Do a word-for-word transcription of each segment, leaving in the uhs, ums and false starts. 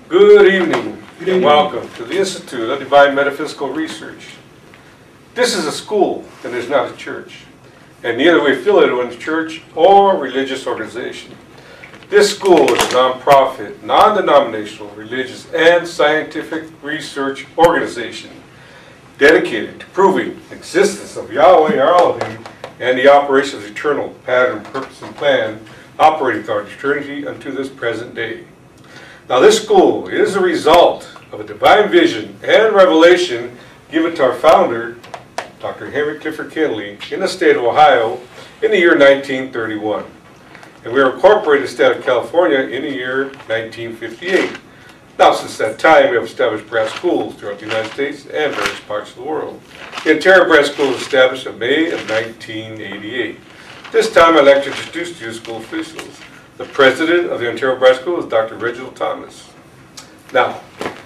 Good evening, Good evening, and welcome to the Institute of Divine Metaphysical Research. This is a school and is not a church, and neither are we affiliated with a church or religious organization. This school is a non-profit, non-denominational, religious, and scientific research organization dedicated to proving the existence of Yahweh our Elohim and the operation of the eternal pattern, purpose, and plan operating throughout eternity unto this present day. Now, this school is a result of a divine vision and revelation given to our founder, Doctor Henry Clifford Kinley, in the state of Ohio in the year nineteen thirty-one. And we were incorporated in the state of California in the year nineteen fifty-eight. Now, since that time, we have established branch schools throughout the United States and various parts of the world. The Ontario branch school was established in May of nineteen eighty-eight. This time, I'd like to introduce to you school officials. The president of the Ontario Branch School is Doctor Reginald Thomas. Now,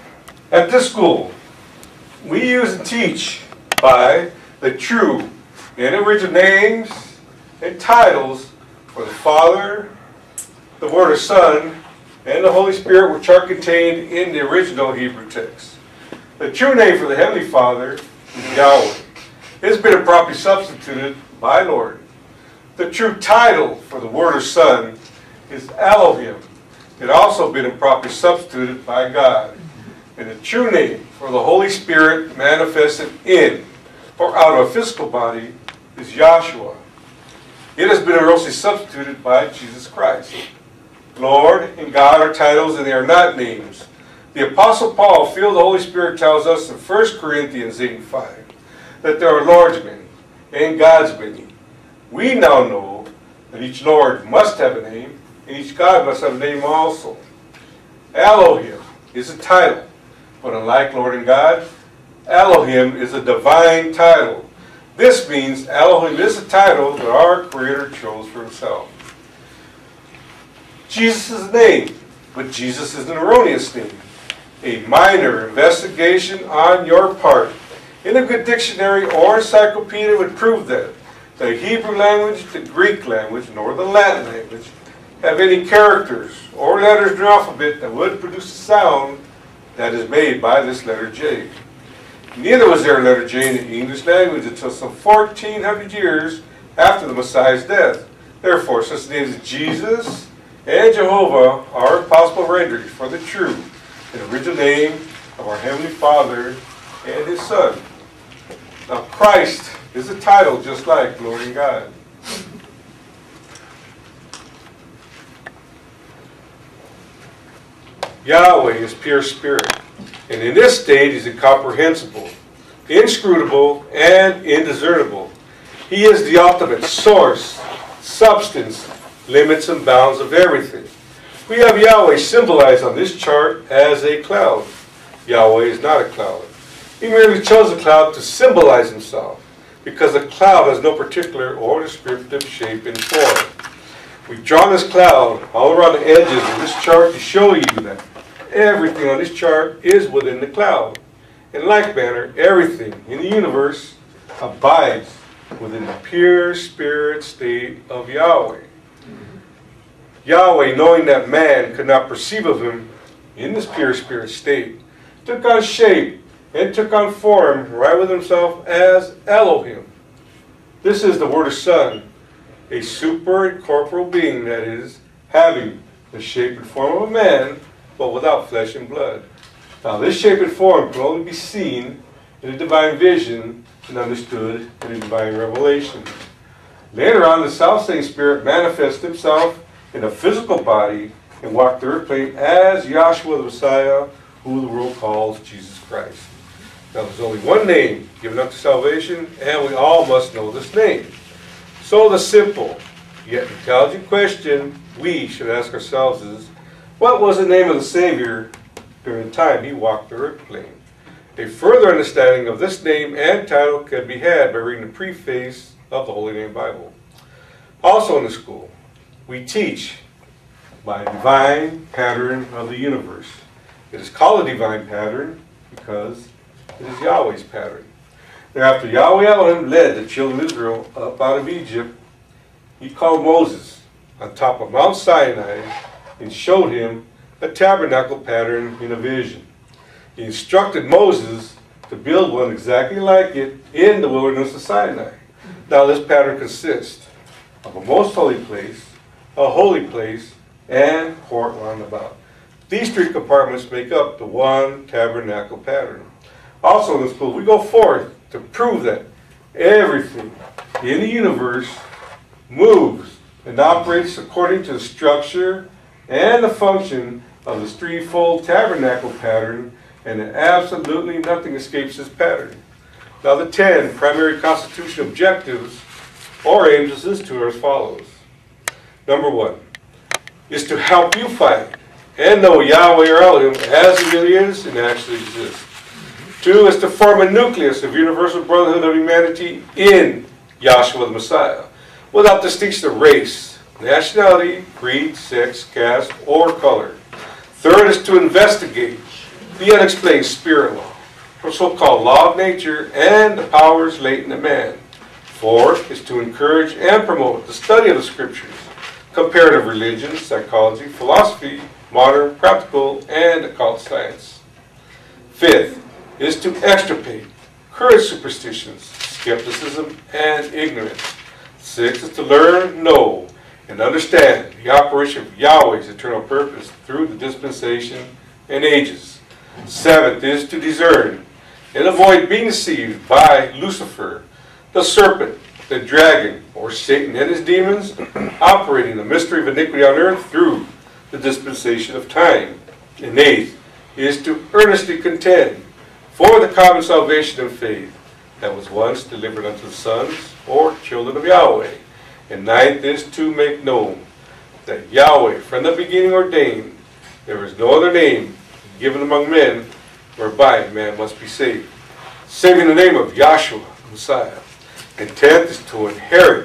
at this school, we use and teach by the true and original names and titles for the Father, the Word of Son, and the Holy Spirit, which are contained in the original Hebrew text. The true name for the Heavenly Father is Yahweh. It has been improperly substituted by Lord. The true title for the Word of Son is Elohim. It also been improperly substituted by God. And the true name for the Holy Spirit manifested in or out of a physical body is Yahshua. It has been erroneously substituted by Jesus Christ. Lord and God are titles, and they are not names. The Apostle Paul, filled with the Holy Spirit, tells us in First Corinthians eight and five that there are Lord's many and God's many. We now know that each Lord must have a name, and each God must have a name also. Elohim is a title, but unlike Lord and God, Elohim is a divine title. This means Elohim is a title that our Creator chose for Himself. Jesus is a name, but Jesus is an erroneous name. A minor investigation on your part in a good dictionary or encyclopedia would prove that the Hebrew language, the Greek language, nor the Latin language have any characters or letters in the alphabet that would produce a sound that is made by this letter J. Neither was there a letter J in the English language until some fourteen hundred years after the Messiah's death. Therefore, since the names Jesus and Jehovah are possible renderings for the true and original name of our Heavenly Father and His Son. Now, Christ is a title just like Lord and God. Yahweh is pure spirit, and in this state He's incomprehensible, inscrutable, and indiscernible. He is the ultimate source, substance, limits, and bounds of everything. We have Yahweh symbolized on this chart as a cloud. Yahweh is not a cloud. He merely chose a cloud to symbolize Himself, because a cloud has no particular or descriptive shape and form. We've drawn this cloud all around the edges of this chart to show you that everything on this chart is within the cloud. In like manner, everything in the universe abides within the pure spirit state of Yahweh. Mm-hmm. Yahweh, knowing that man could not perceive of Him in this pure spirit state, took on shape and took on form right with Himself as Elohim. This is the Word of Son, a super-incorporeal being, that is, having the shape and form of a man, but without flesh and blood. Now, this shape and form can only be seen in a divine vision and understood in a divine revelation. Later on, the self-same Spirit manifested Himself in a physical body and walked the earth plane as Yahshua the Messiah, who the world calls Jesus Christ. Now, there's only one name given up to salvation, and we all must know this name. So the simple, yet intelligent question we should ask ourselves is, what was the name of the Savior during the time He walked the earth plane? A further understanding of this name and title can be had by reading the preface of the Holy Name Bible. Also in the school, we teach by a divine pattern of the universe. It is called a divine pattern because it is Yahweh's pattern. Thereafter Yahweh Elohim led the children of Israel up out of Egypt, He called Moses on top of Mount Sinai and showed him a tabernacle pattern in a vision. He instructed Moses to build one exactly like it in the wilderness of Sinai. Now this pattern consists of a most holy place, a holy place, and court round about. These three compartments make up the one tabernacle pattern. Also in this school, we go forth to prove that everything in the universe moves and operates according to the structure and the function of this threefold tabernacle pattern, and that absolutely nothing escapes this pattern. Now the ten primary constitutional objectives or aims of this tour are as follows. Number one is to help you find and know Yahweh or Elohim as he really is and actually exists. Two is to form a nucleus of universal brotherhood of humanity in Yahshua the Messiah, without distinction of race, nationality, creed, sex, caste, or color. Third is to investigate the unexplained spirit law, or so-called law of nature, and the powers latent in man. Fourth is to encourage and promote the study of the scriptures, comparative religion, psychology, philosophy, modern, practical, and occult science. Fifth is to extirpate current superstitions, skepticism, and ignorance. Sixth is to learn, know, and understand the operation of Yahweh's eternal purpose through the dispensation and ages. Seventh is to discern and avoid being deceived by Lucifer, the serpent, the dragon, or Satan and his demons, operating the mystery of iniquity on earth through the dispensation of time. And eighth is to earnestly contend for the common salvation of faith that was once delivered unto the sons or children of Yahweh. And ninth is to make known that Yahweh from the beginning ordained there is no other name given among men whereby man must be saved, saving the name of Yahshua, the Messiah. And tenth is to inherit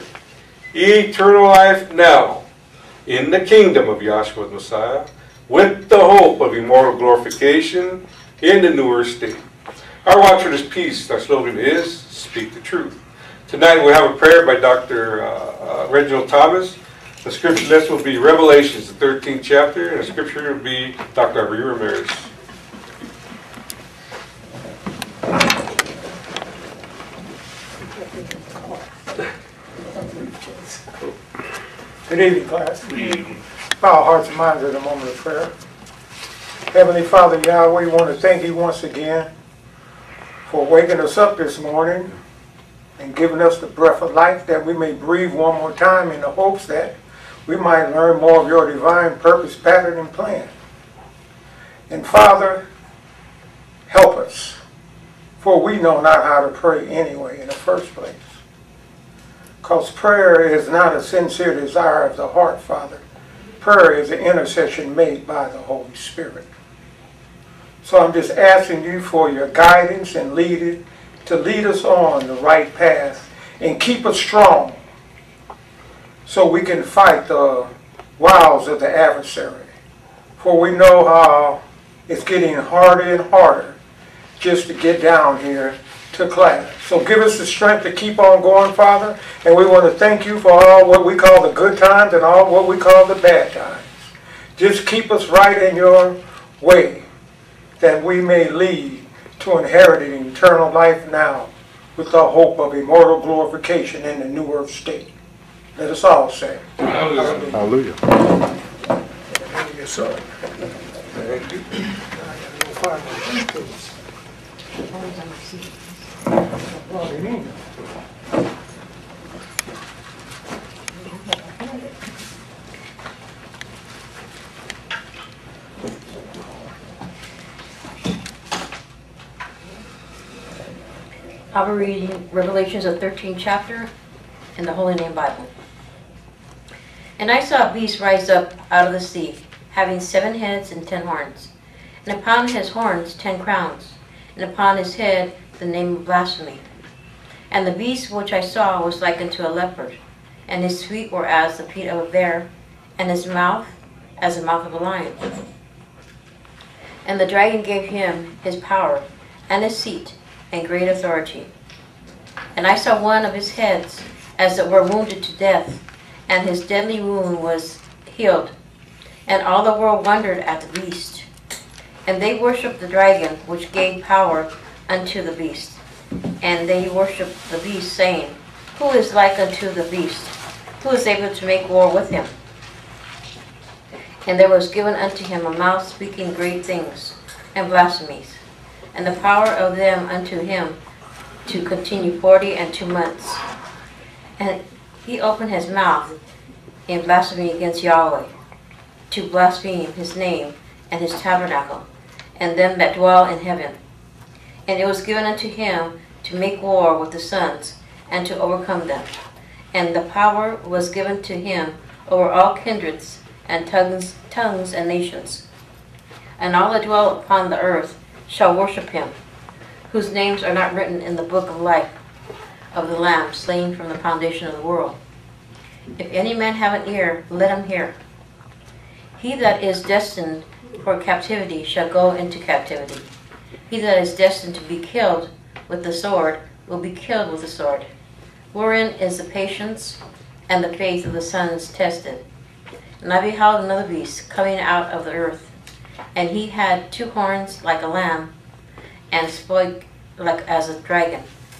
eternal life now in the kingdom of Yahshua, the Messiah, with the hope of immortal glorification in the newer state. Our watch for this peace, our slogan is, speak the truth. Tonight we have a prayer by Doctor Uh, uh, Reginald Thomas. The scripture list will be Revelations, the thirteenth chapter, and the scripture will be Doctor Avery Ramirez. Good evening, class. Good evening. Bow our hearts and minds at a moment of prayer. Heavenly Father Yahweh, we want to thank you once again for waking us up this morning and giving us the breath of life that we may breathe one more time in the hopes that we might learn more of your divine purpose, pattern, and plan. And Father, help us, for we know not how to pray anyway in the first place. Because prayer is not a sincere desire of the heart, Father. Prayer is an intercession made by the Holy Spirit. So I'm just asking you for your guidance and leading to lead us on the right path and keep us strong so we can fight the wiles of the adversary. For we know how it's getting harder and harder just to get down here to class. So give us the strength to keep on going, Father, and we want to thank you for all what we call the good times and all what we call the bad times. Just keep us right in your way, that we may lead to inheriting eternal life now with the hope of immortal glorification in the new earth state. Let us all say, Hallelujah. Hallelujah. Yes, sir. Thank you. I'll be reading Revelations, the thirteenth chapter in the Holy Name Bible. And I saw a beast rise up out of the sea, having seven heads and ten horns, and upon his horns ten crowns, and upon his head the name of blasphemy. And the beast which I saw was like unto a leopard, and his feet were as the feet of a bear, and his mouth as the mouth of a lion. And the dragon gave him his power, and his seat, and great authority. And I saw one of his heads as it were wounded to death, and his deadly wound was healed. And all the world wondered at the beast. And they worshipped the dragon, which gave power unto the beast. And they worshipped the beast, saying, Who is like unto the beast? Who is able to make war with him? And there was given unto him a mouth speaking great things and blasphemies, and the power of them unto him to continue forty and two months. And he opened his mouth in blasphemy against Yahweh, to blaspheme his name and his tabernacle, and them that dwell in heaven. And it was given unto him to make war with the sons, and to overcome them. And the power was given to him over all kindreds, and tongues, tongues and nations. And all that dwell upon the earth shall worship him, whose names are not written in the book of life of the Lamb slain from the foundation of the world. If any man have an ear, let him hear. He that is destined for captivity shall go into captivity. He that is destined to be killed with the sword will be killed with the sword. Wherein is the patience and the faith of the sons tested. And I beheld another beast coming out of the earth, and he had two horns like a lamb, and spoke like as a dragon.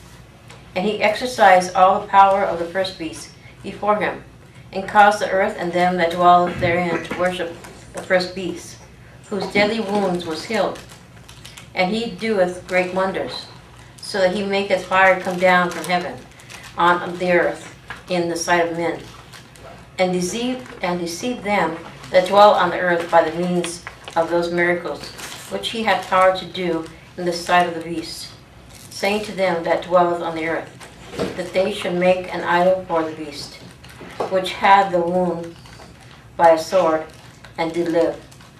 And he exercised all the power of the first beast before him, and caused the earth and them that dwell therein to worship the first beast, whose deadly wounds was healed. And he doeth great wonders, so that he maketh fire come down from heaven on the earth in the sight of men, and deceive and deceive them that dwell on the earth by the means of those miracles which he had power to do in the sight of the beast, saying to them that dwelleth on the earth, that they should make an idol for the beast, which had the wound by a sword, and did live.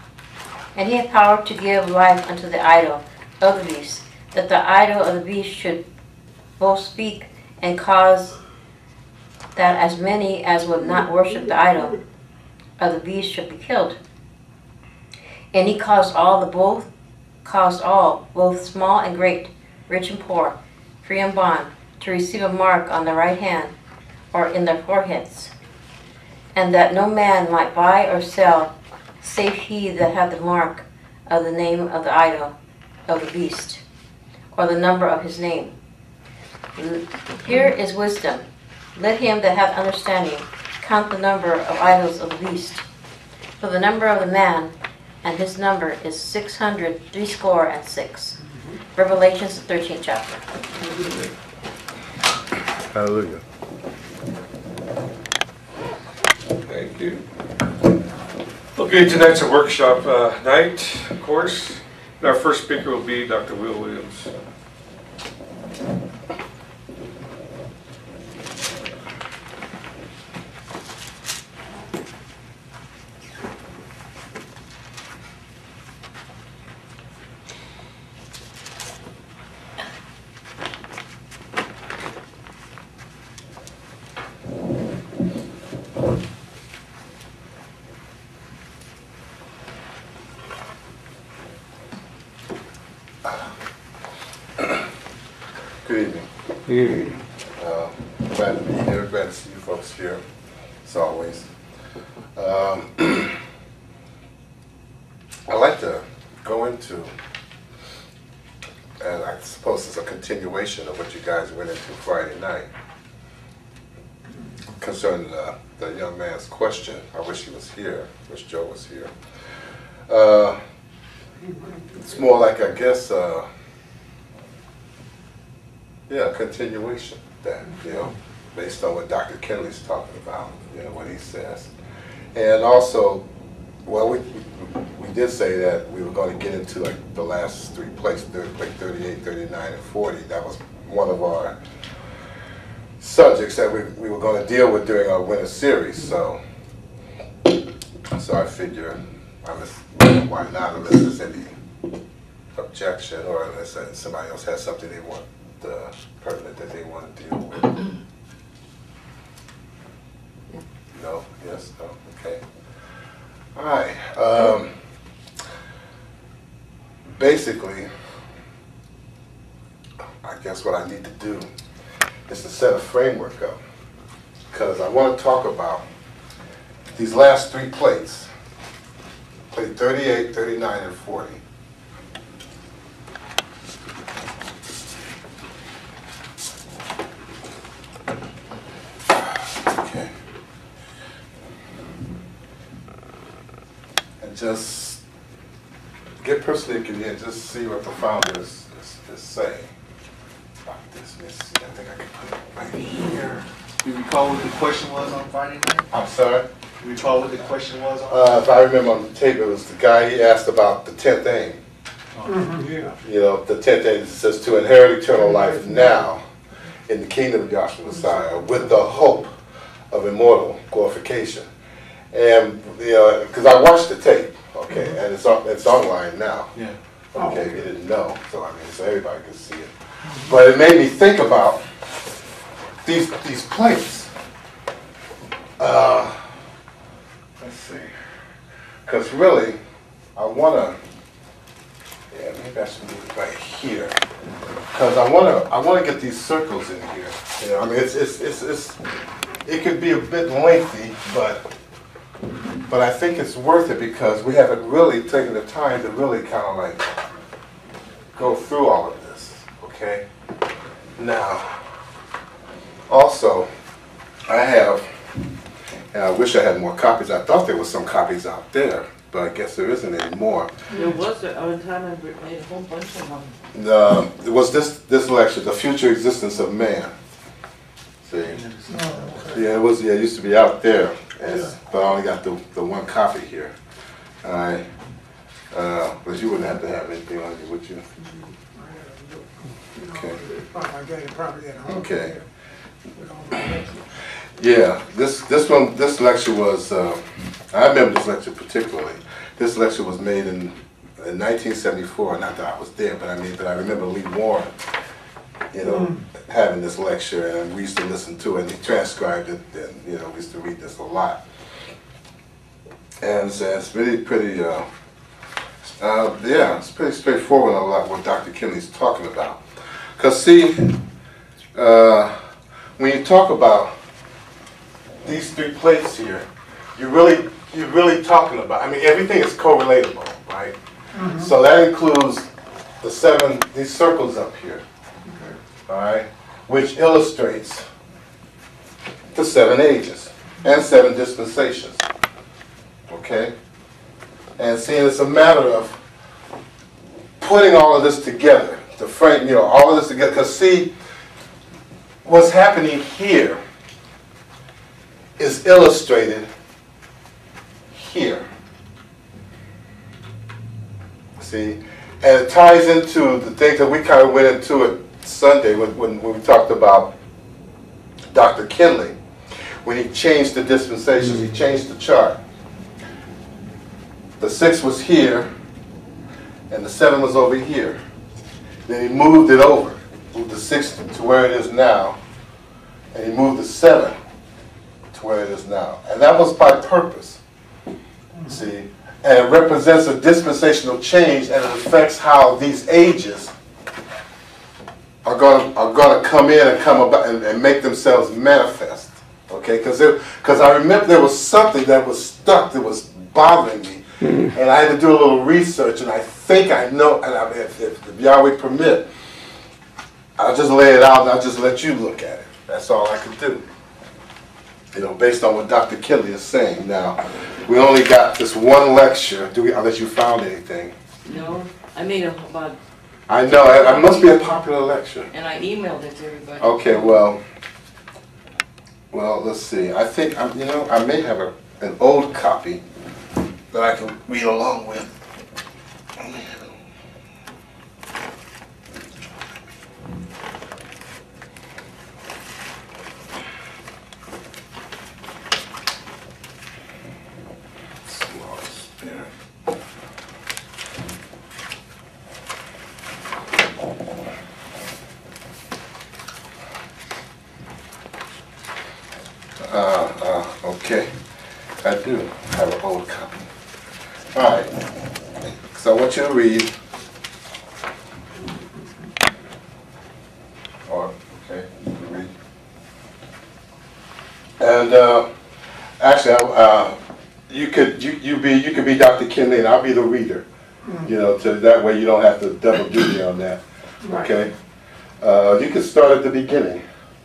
And he had power to give life unto the idol of the beast, that the idol of the beast should both speak, and cause that as many as would not worship the idol of the beast should be killed. And he caused all the both caused all, both small and great, rich and poor, free and bond, to receive a mark on the right hand or in their foreheads, and that no man might buy or sell save he that had the mark of the name of the idol of the beast, or the number of his name. Here is wisdom. Let him that hath understanding count the number of idols of the beast. For the number of the man, and his number is six hundred threescore and six. Revelations, the thirteenth chapter. Hallelujah. Thank you. Okay, tonight's a workshop uh, night, of course. And our first speaker will be Doctor Will Williams. Good evening. Good evening. Uh, glad to be here. Glad to see you folks here, as always. Um, I'd like to go into, and I suppose it's a continuation of what you guys went into Friday night, concerning the, the young man's question. I wish he was here. I wish Joe was here. Uh, it's more like, I guess, uh, yeah, continuation then, you know, based on what Doctor Kenley's talking about, you know, what he says. And also, well, we, we did say that we were going to get into like the last three places, like thirty-eight, thirty-nine, and forty. That was one of our subjects that we, we were going to deal with during our winter series. So, so I figure, unless, why not, unless there's any objection or unless somebody else has something they want, uh, pertinent that they want to deal with. No? Yes? No? Okay. All right. Um, basically, I guess what I need to do is to set a framework up, because I want to talk about these last three plates played thirty-eight, thirty-nine, and forty. Okay. And just get personally in here, just see what the founder is, is, is saying about this. Let's see, I think I can put it right here. Do you recall what the question was on Friday night? I'm sorry? Do you recall what the question was on? Uh, if I remember on the tape, it was the guy, he asked about the tenth aim. Yeah. You know, the tenth aim says to inherit eternal life now in the kingdom of Yahshua Messiah with the hope of immortal glorification. And, you know, because I watched the tape, okay, and it's on, it's online now. Yeah. Okay, if you didn't know, so I mean, so everybody can see it. But it made me think about these these plates. Uh, let's see, because really, I want to. Yeah, maybe I should move it right here, because I want to. I want to get these circles in here. You know, I mean, it's it's it's, it's it could be a bit lengthy, but. But I think it's worth it because we haven't really taken the time to really kind of like go through all of this, okay? Now, also, I have, and I wish I had more copies. I thought there was some copies out there, but I guess there isn't anymore. There was at one time, I made a whole bunch of them. Uh, it was this, this lecture, The Future Existence of Man. See? Yeah, it was, yeah, it used to be out there. As, but I only got the, the one copy here. All right. Uh, but you wouldn't have to have anything on you, would you? Okay. Okay. Yeah, this this one this lecture was uh, I remember this lecture particularly. This lecture was made in, in nineteen seventy-four. Not that I was there, but I mean, but I remember Lee Warren, you know, mm. having this lecture, and we used to listen to it. And he transcribed it, and you know, we used to read this a lot. And so it's really pretty, uh, uh, yeah, it's pretty straightforward a lot what Doctor Kinley's talking about. Cause see, uh, when you talk about these three plates here, you really, you're really talking about. I mean, everything is correlatable, right? Mm-hmm. So that includes the seven, these circles up here. All right, which illustrates the seven ages and seven dispensations. Okay, and seeing it's a matter of putting all of this together, to frame, you know, all of this together. Because see, what's happening here is illustrated here. See, and it ties into the things that we kind of went into it Sunday when, when, when we talked about Doctor Kinley, when he changed the dispensations, he changed the chart. The six was here, and the seven was over here. Then he moved it over, moved the six to where it is now, and he moved the seven to where it is now. And that was by purpose, see? And it represents a dispensational change, and it affects how these ages are going to are going to come in and come about and, and make themselves manifest. Okay, because because I remember there was something that was stuck that was bothering me, mm-hmm. and I had to do a little research, and I think I know. And I, if, if, if Yahweh permit, I'll just lay it out and I'll just let you look at it. That's all I can do. You know, based on what Doctor Kinley is saying. Now, we only got this one lecture. Do we? Unless you found anything. No, I made a about. I know, it must be a popular lecture. And I emailed it to everybody. Okay, well, well, let's see. I think, I'm, you know, I may have a, an old copy that I can read along with. Uh, uh, okay, I do have an old copy. All right, so I want you to read. Or, okay, you can read. And uh, actually, uh, you could you you be you could be Doctor Kinley and I'll be the reader. You know, so that way you don't have to double duty on that. Okay. Uh, you can start at the beginning.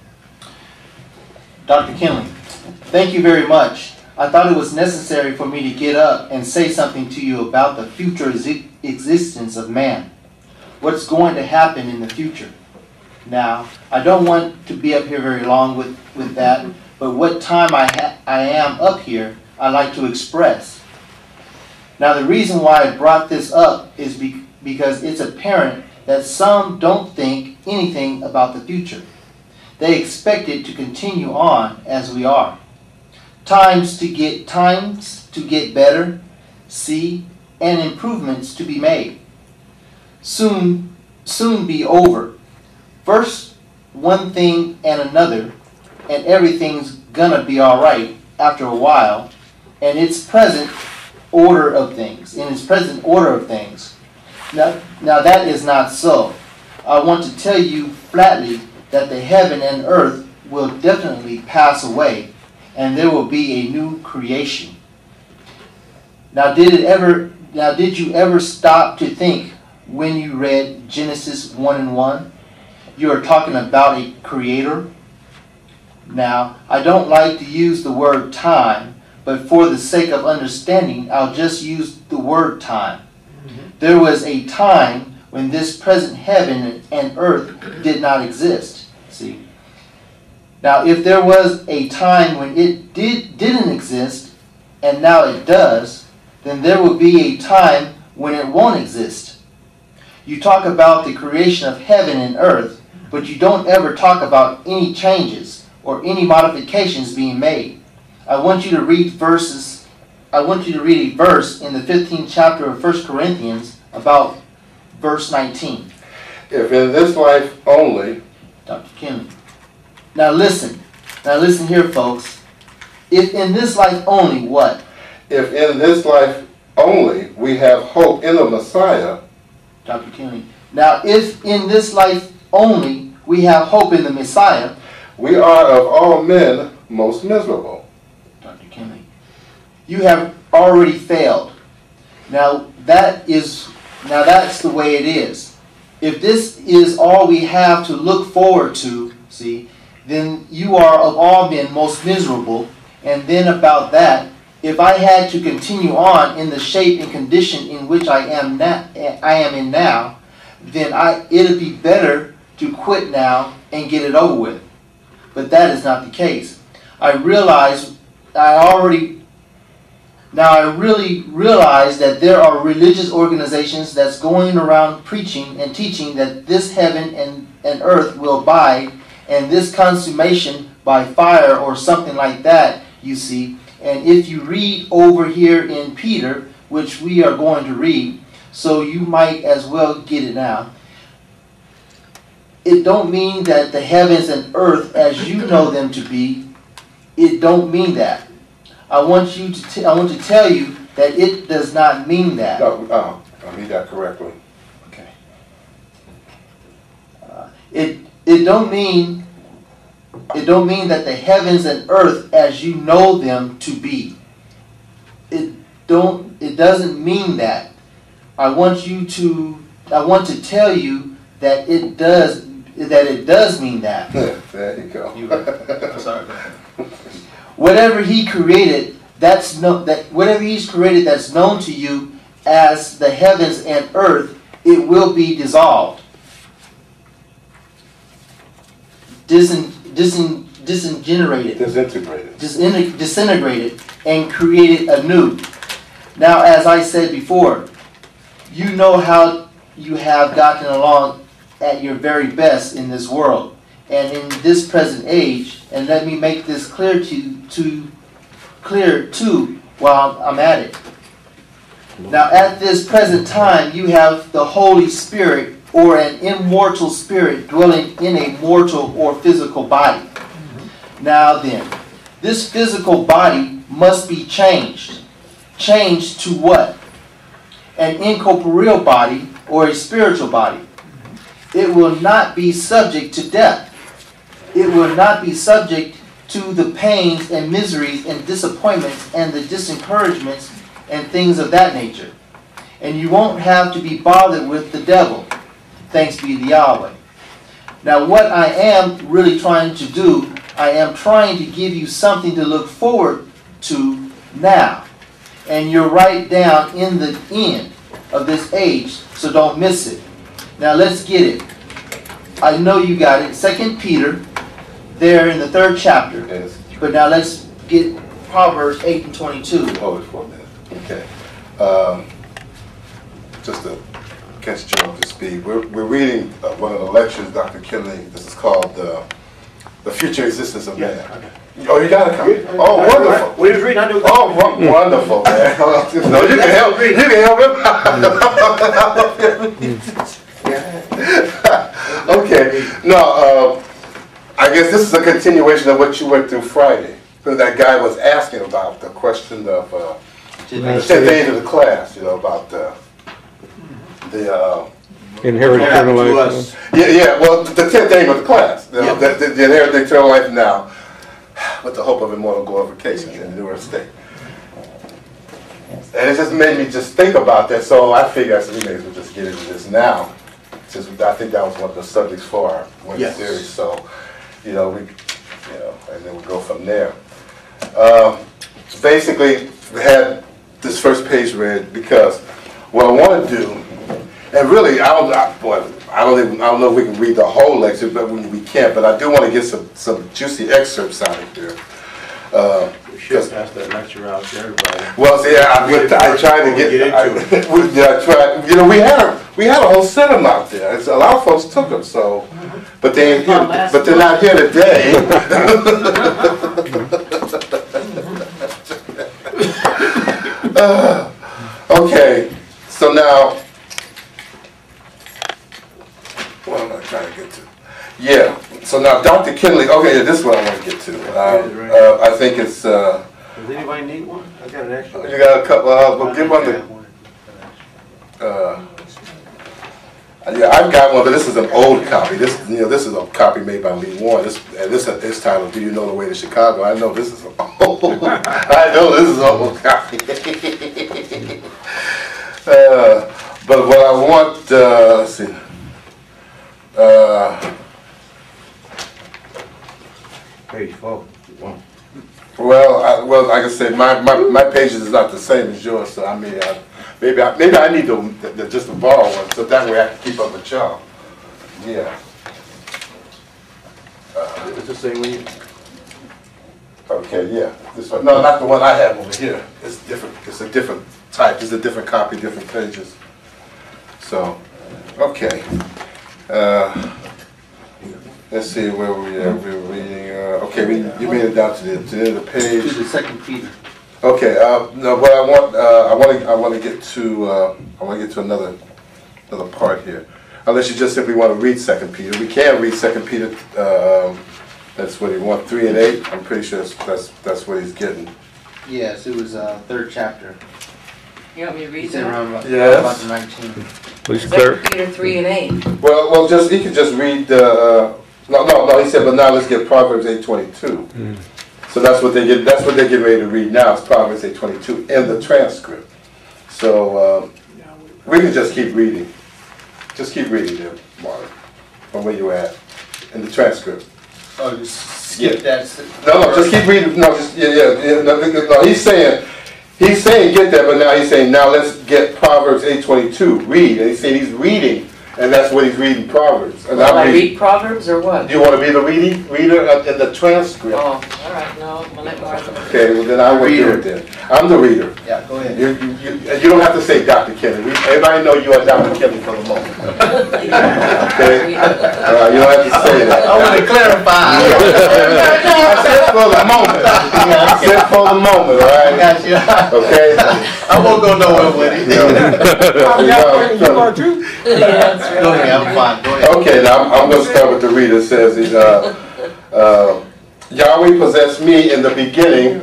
Doctor Kinley, thank you very much. I thought it was necessary for me to get up and say something to you about the future exi existence of man. What's going to happen in the future. Now, I don't want to be up here very long with, with that, but what time I, ha I am up here, I like to express. Now, the reason why I brought this up is be because it's apparent that some don't think anything about the future. They expect it to continue on as we are. Times to get times to get better, see, and improvements to be made. Soon, soon be over. First one thing and another, and everything's gonna be all right after a while, and its present order of things, in its present order of things. Now, now that is not so. I want to tell you flatly that the heaven and earth will definitely pass away, and there will be a new creation. Now, did it ever? Now, did you ever stop to think when you read Genesis one and one? You are talking about a creator. Now, I don't like to use the word time, but for the sake of understanding, I'll just use the word time. Mm-hmm. There was a time when this present heaven and earth did not exist. See? Now, if there was a time when it did, didn't exist, and now it does, then there will be a time when it won't exist. You talk about the creation of heaven and earth, but you don't ever talk about any changes or any modifications being made. I want you to read verses, I want you to read a verse in the fifteenth chapter of First Corinthians about verse nineteen. If in this life only, Doctor Kinley. Now listen. Now listen here, folks. If in this life only what? If in this life only we have hope in the Messiah, Doctor Kinley. Now if in this life only we have hope in the Messiah, we are of all men most miserable. Doctor Kinley, you have already failed. Now that is now that's the way it is. If this is all we have to look forward to, see, then you are of all men most miserable. And then about that, if I had to continue on in the shape and condition in which I am now, I am in now, then I it'd be better to quit now and get it over with. But that is not the case. I realize I already now I really realize that there are religious organizations that's going around preaching and teaching that this heaven and, and earth will abide, and this consummation by fire or something like that, you see. And if you read over here in Peter, which we are going to read, so you might as well get it now. It don't mean that the heavens and earth as you know them to be, it don't mean that. I want you to t I want to tell you that it does not mean that. No, oh, I read that correctly. Okay. Uh, it it don't mean it don't mean that the heavens and earth as you know them to be. It don't it doesn't mean that. I want you to I want to tell you that it does that it does mean that. There you go. You, I'm sorry. Whatever he created, that's no that whatever he's created that's known to you as the heavens and earth, it will be dissolved. Disin, disin, disintegrated. Disintegrated. Disin, disintegrated and created anew. Now, as I said before, you know how you have gotten along at your very best in this world and in this present age, and let me make this clear to to clear too while I'm at it. Now, at this present time, you have the Holy Spirit or an immortal spirit dwelling in a mortal or physical body. Now then, this physical body must be changed. Changed to what? An incorporeal body or a spiritual body. It will not be subject to death. It will not be subject to the pains and miseries and disappointments and the disencouragements and things of that nature. And you won't have to be bothered with the devil. Thanks be to Yahweh. Now what I am really trying to do, I am trying to give you something to look forward to now. And you're right down in the end of this age, so don't miss it. Now let's get it. I know you got it. Second Peter, there in the third chapter. Yes. But now let's get Proverbs eight and twenty-two. Hold it for a minute. Okay. Um, just to catch Joe up to speed, we're, we're reading uh, one of the lectures, Doctor Kinley. This is called uh, The Future Existence of Man. Oh, you got a copy? Oh, wonderful. We was reading, I knew. Oh, wo- wonderful, man. No, you can help. You can help him. Okay. No, uh, I guess this is a continuation of what you went through Friday. So that guy was asking about the question of uh, the tenth age of the class. You know about the the. Uh, Inherit eternal To life. us. yeah, yeah. Well, the tenth aim of the class. You know, the, the, the inherit eternal life now, with the hope of immortal glorification in the newer state. And it just made me just think about that. So I figured I said we may as well just get into this now, since I think that was one of the subjects for our winter Yes. series. So, you know, we, you know, and then we go from there. Um, basically, we had this first page read because what I want to do. And really, I don't, I, boy, I don't even, I don't know if we can read the whole lecture, but we, we can't. But I do want to get some, some juicy excerpts out of here. Uh, We should pass that lecture out to everybody. well, see, I, went- I tried to get, Get I, into we, yeah, I tried. You know, we had a, we had a whole set of them out there. It's, a lot of folks took them, so, but they ain't here, but they're not here today. uh, okay, so now. What am I trying to get to? Yeah, so now Doctor Kinley, okay, yeah, this is what I want to get to. Uh, uh, I think it's, uh, Does anybody need one? I got an extra. you got a couple, uh, well, give one to, uh, yeah, I've got one, but this is an old copy. This, you know, this is a copy made by Lee Warren. This, and this is titled, Do You Know the Way to Chicago? I know this is an old, I know this is an old copy. uh, but what I want, uh, let's see. Uh, Page four. One. well, I, well, like I said, my, my, my pages is not the same as yours, so I mean, I, maybe I, maybe I need to, to just to borrow one, so that way I can keep up with y'all. Yeah. Uh, It's the same one. okay, yeah. This one, no, not the one I have over here. It's different. It's a different type. It's a different copy, different pages. So, okay. Uh, let's see where we are. We're reading. Uh, okay, we, you made it down to the to the end of the To page. the second Peter. Okay. Uh, no, what I want. Uh, I want to. I want to get to. Uh, I want to get to another another part here. Unless you just simply want to read Second Peter, we can read Second Peter. Uh, that's what he wants. Three and eight. I'm pretty sure that's that's, that's what he's getting. Yes, it was uh, third chapter. You want me to He read said that? around about, Yes. about the nineteen. Please clear. Second Peter three and eight. Well, well, just he could just read. Uh, no, no, no. He said, but now let's get Proverbs eight twenty-two. So that's what they get. That's what they get ready to read now. It's Proverbs eight twenty-two in the transcript. So um, we can just keep reading. Just keep reading there, Mark, from where you at in the transcript. Oh, just skip that. No, no, just keep reading. No, just yeah, yeah. yeah no, no, he's saying. He's saying get that, but now he's saying now let's get Proverbs eight twenty-two. Read, and he's saying he's reading, and that's what he's reading Proverbs. And Will I'm I reading. read Proverbs or what? Do you want to be the reading reader uh, in the transcript? Oh, all right, no, we'll let Martha. Okay, well then I will do Reader. it then. I'm the reader. Yeah, go ahead. You, you, you, you don't have to say Doctor Kelly. We, everybody know you are Doctor Kelly for the moment. Okay? All right, you don't have to say that. I want to clarify. I said for the moment. I said for the moment, all I right? got you. Okay? I won't go nowhere with it. You know, Yeah, that's right. Go ahead, I'm fine. Go ahead. Okay, now I'm, I'm going to start with the reader. It says, uh, uh, Yahweh possessed me in the beginning.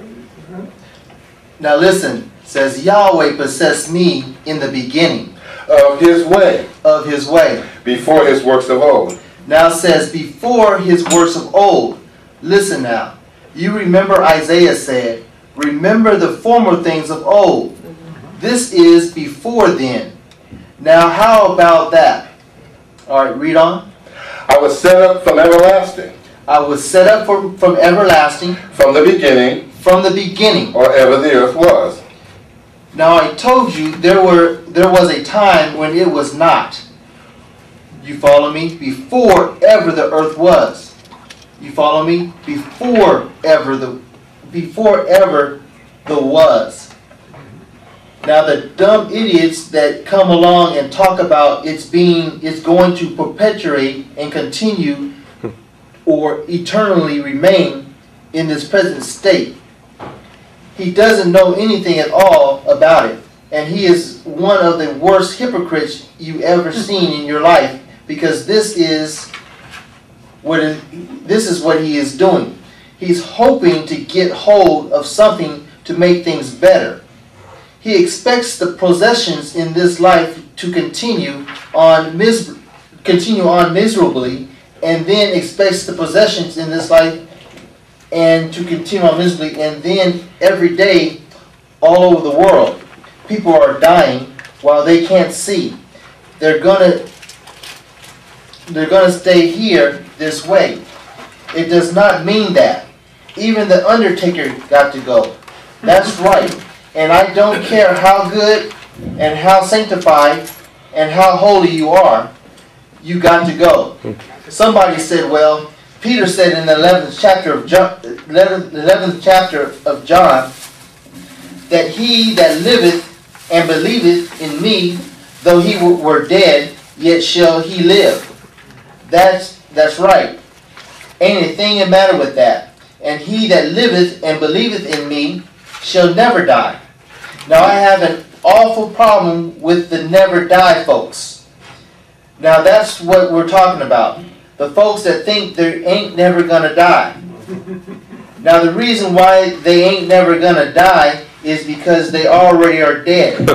Now listen, says Yahweh possessed me in the beginning Of his way, of his way. before his works of old. Now says before his works of old, Listen now. You remember Isaiah said, remember the former things of old. This is before then. Now how about that? All right, read on. I was set up from everlasting, I was set up from, from everlasting, from the beginning, from the beginning. or ever the earth was. Now I told you there were there was a time when it was not. You follow me? Before ever the earth was. You follow me? Before ever the before ever the was. Now the dumb idiots that come along and talk about it's being it's going to perpetuate and continue or eternally remain in this present state. He doesn't know anything at all about it. And he is one of the worst hypocrites you ever seen in your life, because this is what is, this is what he is doing. He's hoping to get hold of something to make things better. He expects the possessions in this life to continue on mis continue on miserably, and then expects the possessions in this life and to continue on miserably, and then every day all over the world people are dying while they can't see. They're gonna they're gonna stay here this way. It does not mean that. Even the undertaker got to go. That's right. And I don't care how good and how sanctified and how holy you are, you got to go. Somebody said, well, Peter said in the eleventh chapter of John, eleventh chapter of John, that he that liveth and believeth in me, though he were dead, yet shall he live. That's that's right. Ain't a thing the matter with that. And he that liveth and believeth in me shall never die. Now I have an awful problem with the never die folks. Now that's what we're talking about. The folks that think they ain't never gonna die. Now the reason why they ain't never gonna die is because they already are dead.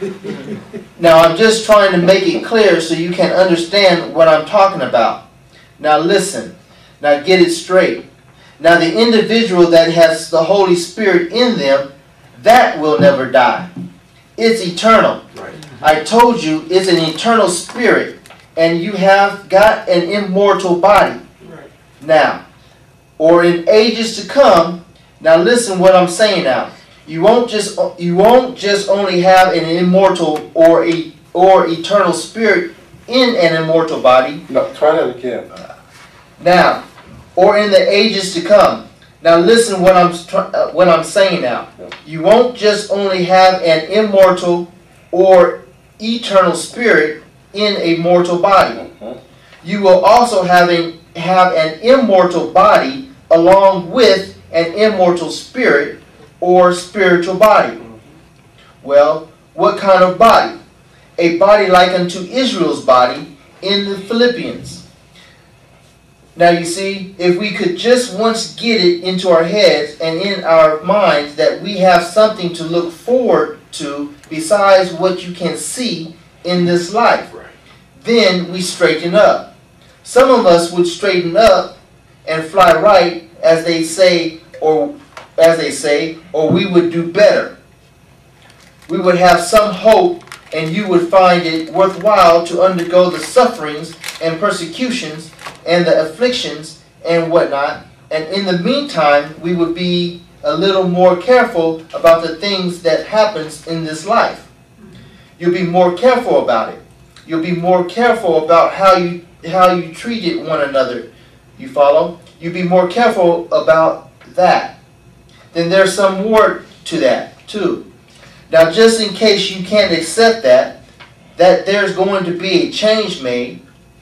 Now I'm just trying to make it clear so you can understand what I'm talking about. Now listen. Now get it straight. Now the individual that has the Holy Spirit in them, that will never die. It's eternal. Right. I told you it's an eternal spirit, and you have got an immortal body. Right. Now, or in ages to come. Now listen what I'm saying now. You won't just you won't just only have an immortal or a or eternal spirit in an immortal body. No, try that again. Now, or in the ages to come. Now listen what I'm uh, what I'm saying now. You won't just only have an immortal or eternal spirit in a mortal body. Mm-hmm. You will also have, a, have an immortal body along with an immortal spirit or spiritual body. Well, what kind of body? A body like unto Israel's body in the Philippians. Now you see, if we could just once get it into our heads and in our minds that we have something to look forward to besides what you can see in this life, Right. then we straighten up. Some of us would straighten up and fly right, as they say, or as they say, or we would do better. We would have some hope, and you would find it worthwhile to undergo the sufferings and persecutions and the afflictions and whatnot. And in the meantime, we would be a little more careful about the things that happens in this life. You'll be more careful about it. You'll be more careful about how you how you treated one another. You follow? You'll be more careful about that. Then there's some more to that too. Now, just in case you can't accept that, that there's going to be a change made.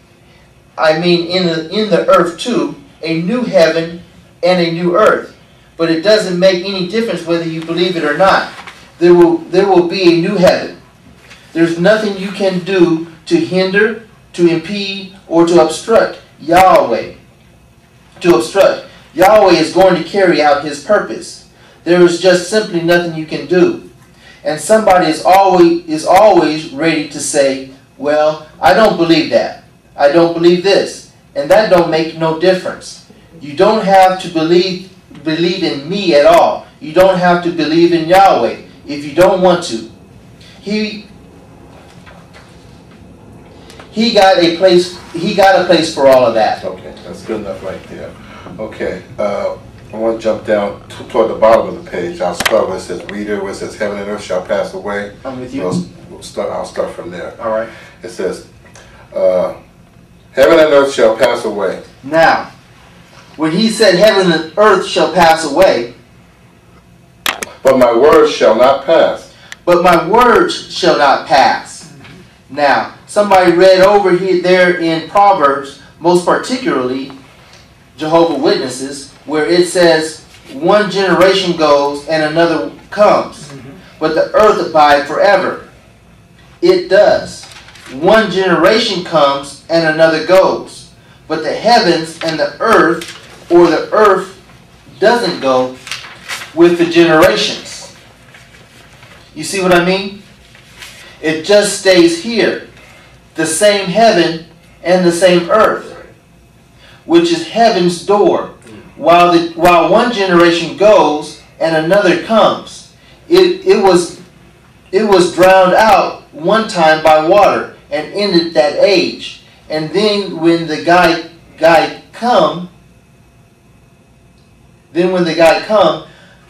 I mean, in the in the earth too, a new heaven and a new earth. But it doesn't make any difference whether you believe it or not. There will there will be a new heaven. There's nothing you can do to hinder, to impede, or to obstruct Yahweh. To obstruct. Yahweh is going to carry out His purpose. There is just simply nothing you can do. And somebody is always is always ready to say, well, I don't believe that. I don't believe this. And that don't make no difference. You don't have to believe believe in me at all. You don't have to believe in Yahweh if you don't want to. He he got a place. He got a place for all of that. Okay, that's good enough right there. Okay, uh, I want to jump down t- toward the bottom of the page. I'll start where it says reader, where it says heaven and earth shall pass away. I'm with you. We'll, we'll start, I'll start from there. All right. It says, uh, heaven and earth shall pass away. Now, when he said heaven and earth shall pass away, But my words shall not pass. but my words shall not pass. Now, somebody read over here there in Proverbs, most particularly Jehovah's Witnesses, where it says, one generation goes and another comes, but the earth abide forever. It does. One generation comes and another goes, but the heavens and the earth, or the earth doesn't go with the generations. You see what I mean? It just stays here. The same heaven and the same earth, which is heaven's door. While the while one generation goes and another comes, it it was it was drowned out one time by water and ended that age. And then when the guy guy come, then when the guy come,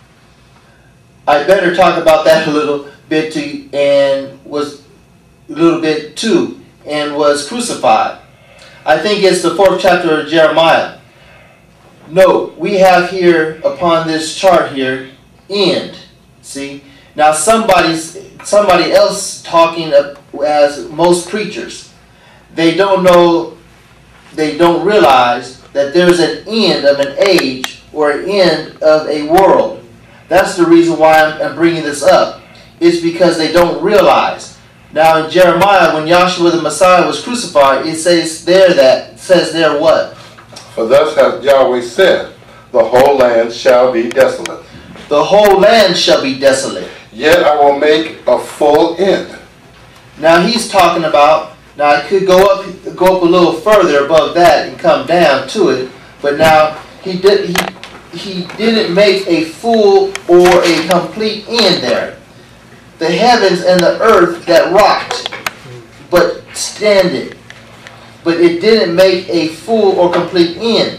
I better talk about that a little bit too, and was a little bit too, and was crucified. I think it's the fourth chapter of Jeremiah. Note, we have here upon this chart here, end. See? Now somebody's somebody else talking as most preachers. They don't know, they don't realize that there's an end of an age or an end of a world. That's the reason why I'm, I'm bringing this up. It's because they don't realize. Now in Jeremiah, when Yahshua the Messiah was crucified, it says there that says there what? For thus hath Yahweh said, the whole land shall be desolate. The whole land shall be desolate. Yet I will make a full end. Now he's talking about, now I could go up go up a little further above that and come down to it, but now he did he he didn't make a full or a complete end there. The heavens and the earth that rocked, but standing. But it didn't make a full or complete end.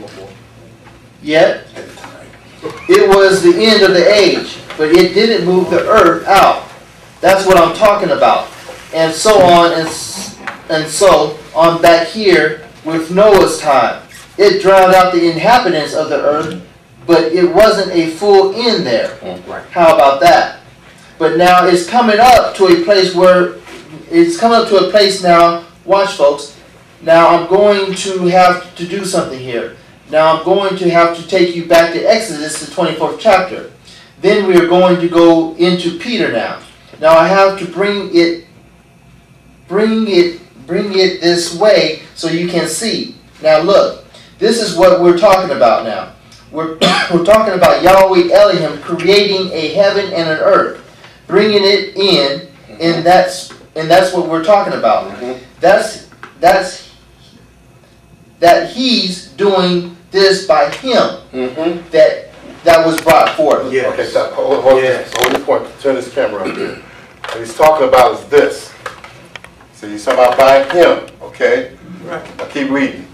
Yet, it was the end of the age, but it didn't move the earth out. That's what I'm talking about. And so on and, and so on back here with Noah's time. It drowned out the inhabitants of the earth, but it wasn't a full end there. How about that? But now it's coming up to a place where, it's coming up to a place now, watch folks, now I'm going to have to do something here. Now I'm going to have to take you back to Exodus, the twenty-fourth chapter. Then we are going to go into Peter now. Now I have to bring it, bring it, bring it this way so you can see. Now look, this is what we're talking about now. We're, we're talking about Yahweh Elohim creating a heaven and an earth, bringing it in, and that's and that's what we're talking about. Mm-hmm. That's that's that he's doing this by him. Mm-hmm. That that was brought forth. Yes. Okay, stop. Hold, hold, Yes. hold your point. Turn this camera up here. What he's talking about is this. So he's talking about by him, okay? Right. Now keep reading.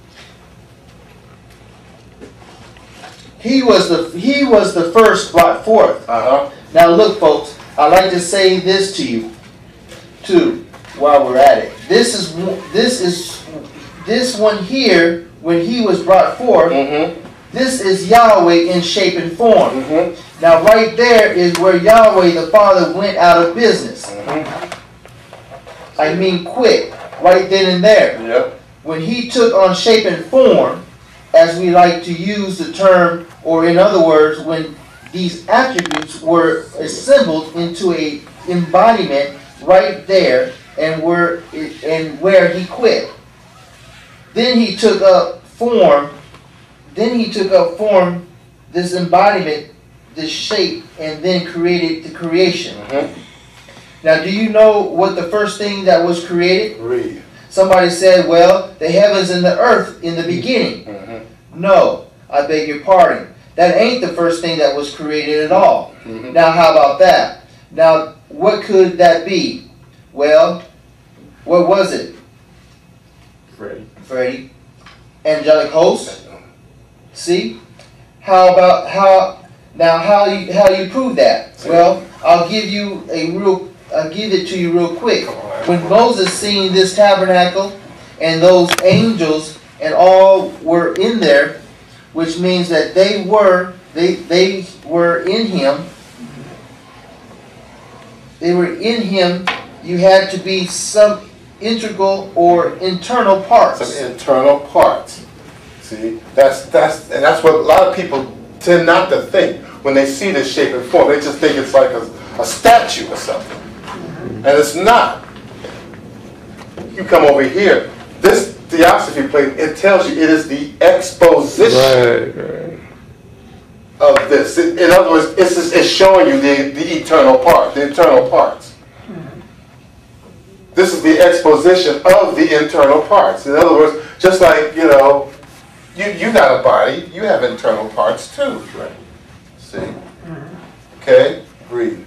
He was the he was the first brought forth. Uh-huh. Now look, folks, I'd like to say this to you, too, while we're at it. This is this is this one here when he was brought forth. Mm-hmm. This is Yahweh in shape and form. Mm-hmm. Now right there is where Yahweh the Father went out of business. Mm-hmm. I mean quick, right then and there. Yep. When he took on shape and form, as we like to use the term, or in other words, when these attributes were assembled into a embodiment right there, and where and where he quit. Then he took up form. Then he took up form, this embodiment, this shape, and then created the creation. Mm-hmm. Now, do you know what the first thing that was created? Read. Somebody said, well, the heavens and the earth in the beginning. Mm-hmm. No, I beg your pardon. That ain't the first thing that was created at all. Mhm. Now, how about that? Now, what could that be? Well, what was it, Freddie. Freddie? Angelic hosts? See? How about how? Now, how you how you prove that? Well, I'll give you a real. I'll give it to you real quick. When Moses seen this tabernacle and those angels and all were in there, which means that they were they they were in him. They were in him. You had to be some integral or internal parts. Some internal parts. See, that's that's and that's what a lot of people tend not to think when they see this shape and form. They just think it's like a, a statue or something, and it's not. You come over here. This theosophy plate, it tells you it is the exposition Right, right. of this. In in other words, it's, just- it's showing you the, the eternal part, the internal parts. This is the exposition of the internal parts. In other words, just like, you know, you, you got a body, you have internal parts too. Right. See? Okay? Read.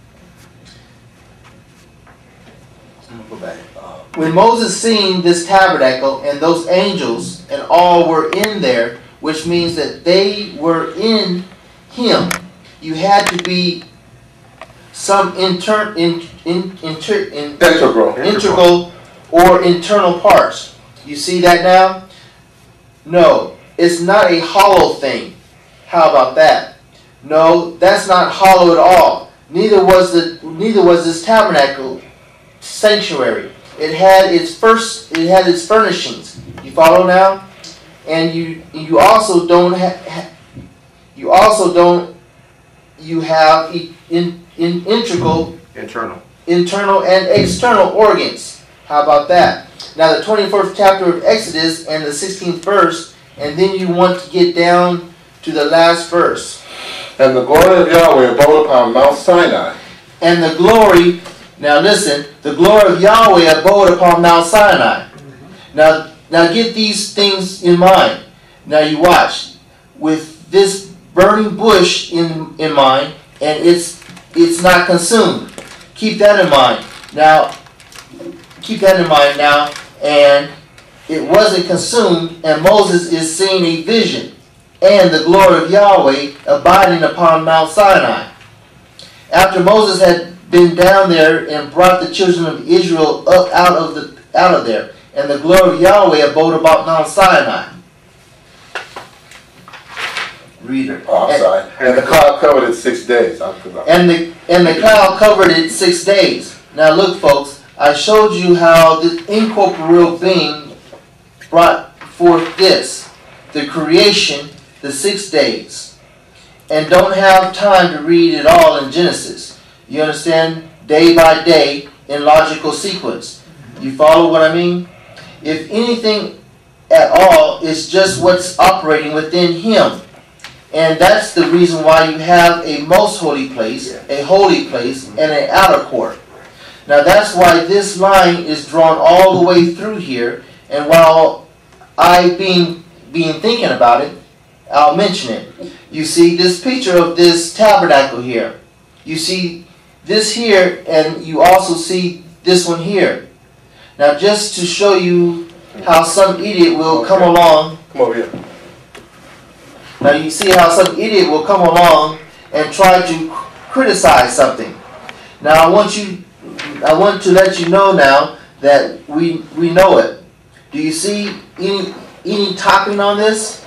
Go back. When Moses seen this tabernacle and those angels and all were in there, which means that they were in him, you had to be some inter, in, in, inter, in, Integral. integral or internal parts. You see that now? No, it's not a hollow thing. How about that? No, that's not hollow at all. Neither was the neither was this tabernacle sanctuary. It had its first it had its furnishings. You follow now? And you you also don't ha, ha, you also don't you have in, in integral Internal. internal and external organs. How about that? Now the twenty-first chapter of Exodus and the sixteenth verse, and then you want to get down to the last verse. And the glory of Yahweh abode upon Mount Sinai. And the glory, now listen, the glory of Yahweh abode upon Mount Sinai. Now, now get these things in mind. Now you watch. With this burning bush in, in mind, and it's it's not consumed. Keep that in mind. Now, keep that in mind now, and it wasn't consumed, and Moses is seeing a vision, and the glory of Yahweh abiding upon Mount Sinai. After Moses had been down there and brought the children of Israel up out of the out of there, and the glory of Yahweh abode about Mount Sinai. Read it. Oh, I'm sorry. And the cloud covered it six days. I'm, I'm, And the and the cloud covered it six days. Now look, folks, I showed you how the incorporeal being brought forth this, the creation, the six days, and don't have time to read it all in Genesis. You understand? Day by day in logical sequence. You follow what I mean? If anything at all, it's just what's operating within him. And that's the reason why you have a most holy place, a holy place, and an outer court. Now that's why this line is drawn all the way through here. And while I being being thinking about it, I'll mention it. You see this picture of this tabernacle here. You see this here, and you also see this one here. Now just to show you how some idiot will come along. come over here. Now you see how some idiot will come along and try to criticize something. Now I want you, I want to let you know now that we we know it. Do you see any any topping on this?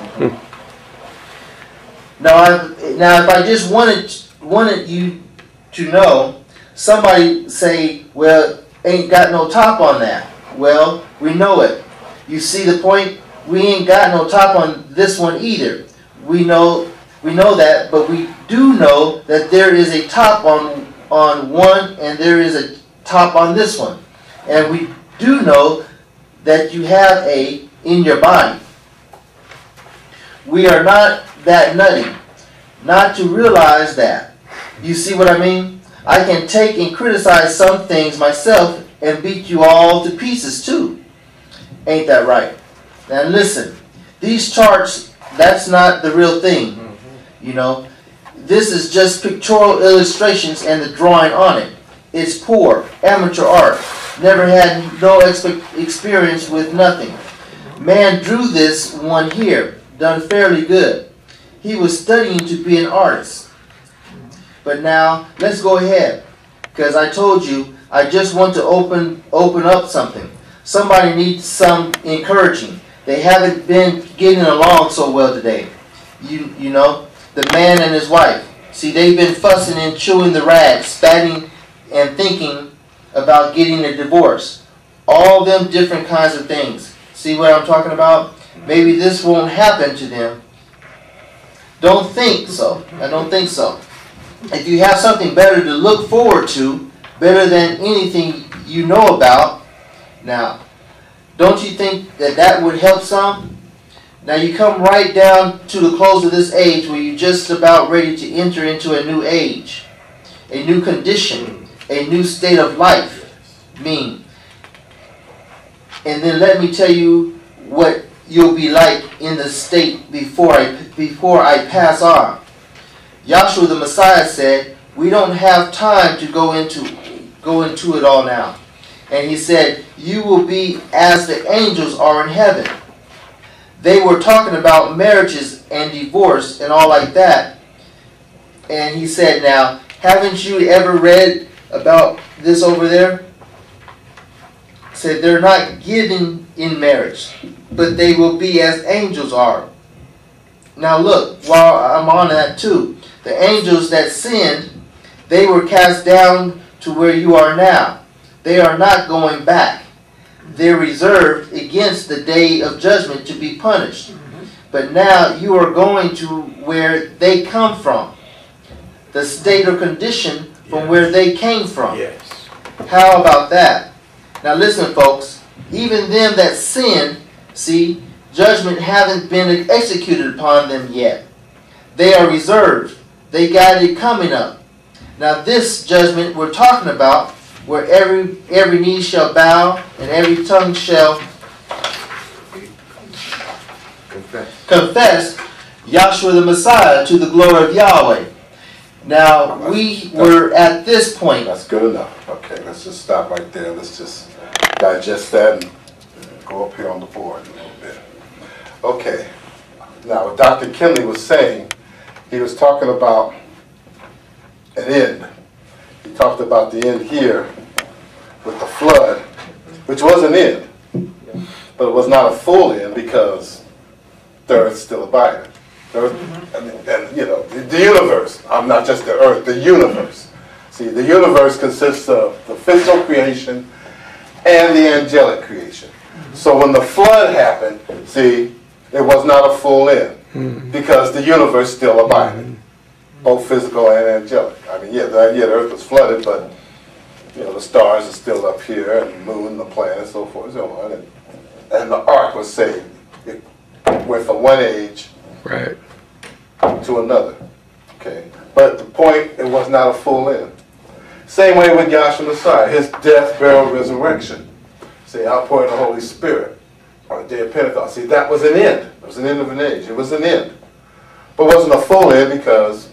Now I now if I just wanted wanted you to know, somebody say, well, ain't got no top on that. Well, we know it. You see the point? We ain't got no top on this one either. We know we know that, but we do know that there is a top on on one and there is a top on this one. And we do know that you have a in your body. We are not that nutty not to realize that. You see what I mean? I can take and criticize some things myself and beat you all to pieces too. Ain't that right? Now listen, these charts that's not the real thing. You know, this is just pictorial illustrations and the drawing on it. It's poor, amateur art. Never had no expe experience with nothing. Man drew this one here, done fairly good. He was studying to be an artist. But now, let's go ahead, because I told you, I just want to open open up something. Somebody needs some encouraging. They haven't been getting along so well today. You you know, the man and his wife. See, they've been fussing and chewing the rags, spatting and thinking about getting a divorce. All them different kinds of things. See what I'm talking about? Maybe this won't happen to them. Don't think so. I don't think so. If you have something better to look forward to, better than anything you know about, now, don't you think that that would help some? Now you come right down to the close of this age where you're just about ready to enter into a new age, a new condition, a new state of life. Mean. And then let me tell you what you'll be like in the state before I before I pass on. Yahshua the Messiah said, we don't have time to go into go into it all now. And he said, you will be as the angels are in heaven. They were talking about marriages and divorce and all like that. And he said, now, haven't you ever read about this over there? Said they're not given in marriage, but they will be as angels are. Now look, while I'm on that too, the angels that sinned, they were cast down to where you are now. They are not going back. They're reserved against the day of judgment to be punished. But now you are going to where they come from. The state or condition from yes. where they came from. Yes. How about that? Now listen, folks. Even them that sinned, see, judgment haven't been executed upon them yet. They are reserved. They got it coming up. Now this judgment we're talking about, where every every knee shall bow and every tongue shall confess, confess Yahshua the Messiah to the glory of Yahweh. Now we were at this point. That's good enough. Okay, let's just stop right there. Let's just digest that and go up here on the board a little bit. Okay. Now what Doctor Kinley was saying, he was talking about an end. He talked about the end here with the flood, which was an end, but it was not a full end because the earth still abided. The earth, and, and you know, the, the universe. I'm not just the earth, the universe. See, the universe consists of the physical creation and the angelic creation. So when the flood happened, see, it was not a full end because the universe still abided, both physical and angelic. I mean, yeah, the, yeah, the earth was flooded, but you know, the stars are still up here, and the moon, the planet, so forth and so on. And, and the ark was saved. It went from one age right. to another. Okay. But the point, it was not a full end. Same way with Yahshua Messiah, his death, burial, resurrection. See, outpouring of the Holy Spirit on the day of Pentecost. See, that was an end. It was an end of an age. It was an end. But it wasn't a full end because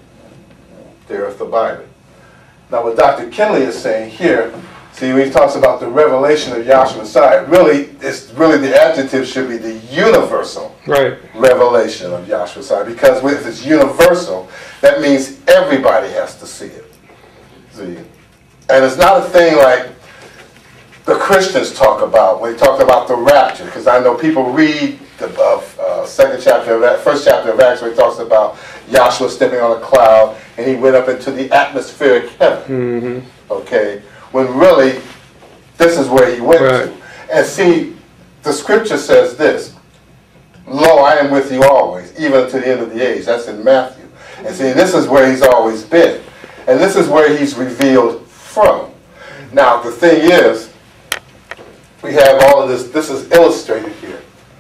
the earth abided. Now what Doctor Kinley is saying here, see when he talks about the revelation of Yahshua Messiah, really, it's really the adjective should be the universal right. revelation of Yahshua Messiah, because if it's universal, that means everybody has to see it. See? And it's not a thing like the Christians talk about when they talk about the rapture, because I know people read the uh, second chapter of that first chapter of Acts where he talks about Yahshua stepping on a cloud and he went up into the atmospheric heaven. Mm-hmm. Okay, when really this is where he went right. to. And see, the scripture says this: "Lo, I am with you always, even to the end of the age." That's in Matthew. And see, this is where he's always been, and this is where he's revealed from. Now, the thing is, we have all of this. This is illustrated here.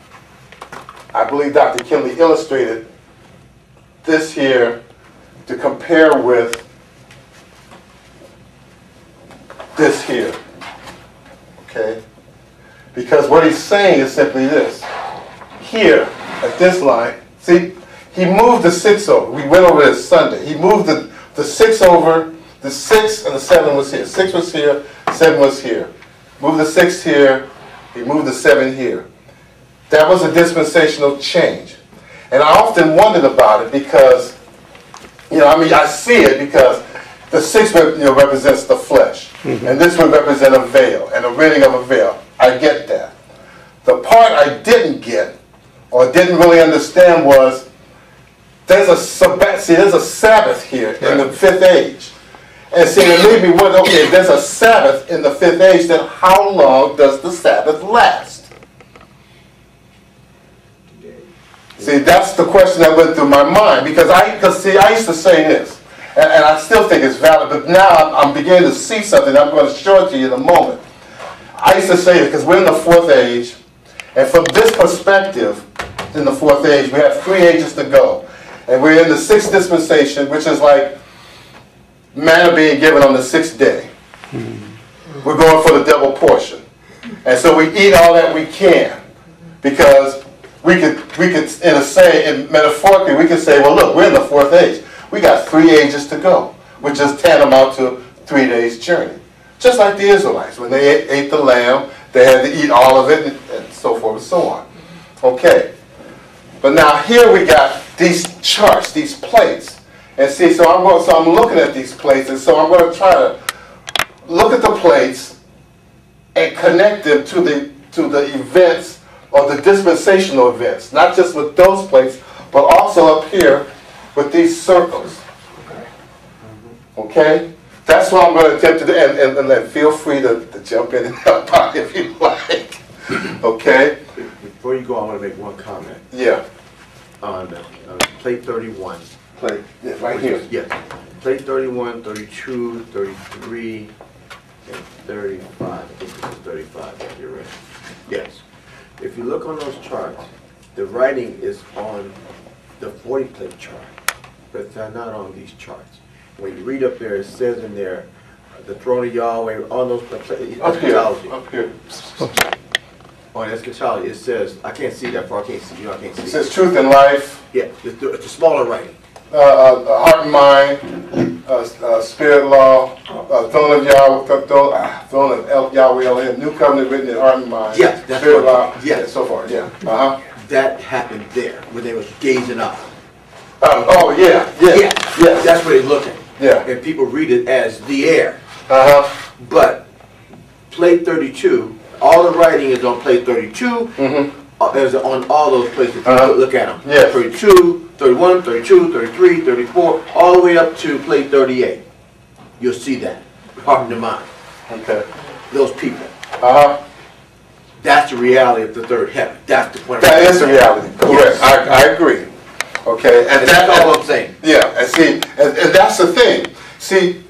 I believe Doctor Kinley illustrated this here to compare with this here. Okay? Because what he's saying is simply this. Here, at this line, See, he moved the six over. We went over this Sunday. He moved the, the six over. The six and the seven was here. Six was here, seven was here. Moved the six here, he moved the seven here. That was a dispensational change. And I often wondered about it because, you know, I mean, I see it because the six, you know, represents the flesh. Mm-hmm. And this would represent a veil and a rending of a veil. I get that. The part I didn't get or didn't really understand was there's a Sabbath, see, there's a Sabbath here in the fifth age. And see, it made me wonder, okay, if there's a Sabbath in the fifth age, then how long does the Sabbath last? See, that's the question that went through my mind. Because I, because see, I used to say this, and, and I still think it's valid, but now I'm, I'm beginning to see something. I'm going to show it to you in a moment. I used to say it because we're in the fourth age, and from this perspective, in the fourth age, we have three ages to go. And we're in the sixth dispensation, which is like manna being given on the sixth day. Mm-hmm. We're going for the double portion. And so we eat all that we can. Because we could, we could in a say, in metaphorically, we could say, well, look, we're in the fourth age. We got three ages to go, which is tantamount to three days' journey. Just like the Israelites. When they ate, ate the lamb, they had to eat all of it, and, and so forth and so on. Okay. But now here we got these charts, these plates. And see, so I'm, going, so I'm looking at these plates, and so I'm going to try to look at the plates and connect them to the, to the events or the dispensational events. Not just with those plates, but also up here with these circles. Okay? That's what I'm going to attempt to do, and, and, and then feel free to, to jump in and help out if you like. Okay? Before you go, I want to make one comment. Yeah. On uh, uh, plate thirty-one. Plate, yeah, right here. Yeah. Plate thirty-one, thirty-two, thirty-three, and thirty-five. I think this is thirty-five, if you're right. Yes. If you look on those charts, the writing is on the forty plate chart, but it's not on these charts. When you read up there, it says in there, uh, the throne of Yahweh, all those plates. Up here, up here. On eschatology, it says, I can't see that far, I can't see, you know, I can't see. It says truth and life. Yeah, it's, the- it's a smaller writing. Uh, uh, heart and mind, uh, uh, spirit law, uh, throne of Yahweh, th- throne, ah, throne of El, Yahweh Elohim, new covenant written in heart and mind. Yes, that's spirit what- law, yes. and so forth. Yeah. Uh huh. That happened there, when they was gazing up. Uh, oh yeah, yeah, Yeah, yeah, that's where they're looking. yeah. And people read it as the air. Uh huh. But plate thirty-two, all the writing is on plate thirty-two, Mm-hmm. uh, is on all those places. If you Uh-huh. look at them. Yes. thirty-two, thirty-one, thirty-two, thirty-three, thirty-four, all the way up to plate thirty-eight. You'll see that. Heart and mind. Okay. Those people. Uh huh. That's the reality of the third heaven. That's the point. That is the reality. Correct. Yes. I, I agree. Okay. And, And that, that's all I'm saying. Yeah, and see, and, and that's the thing. See,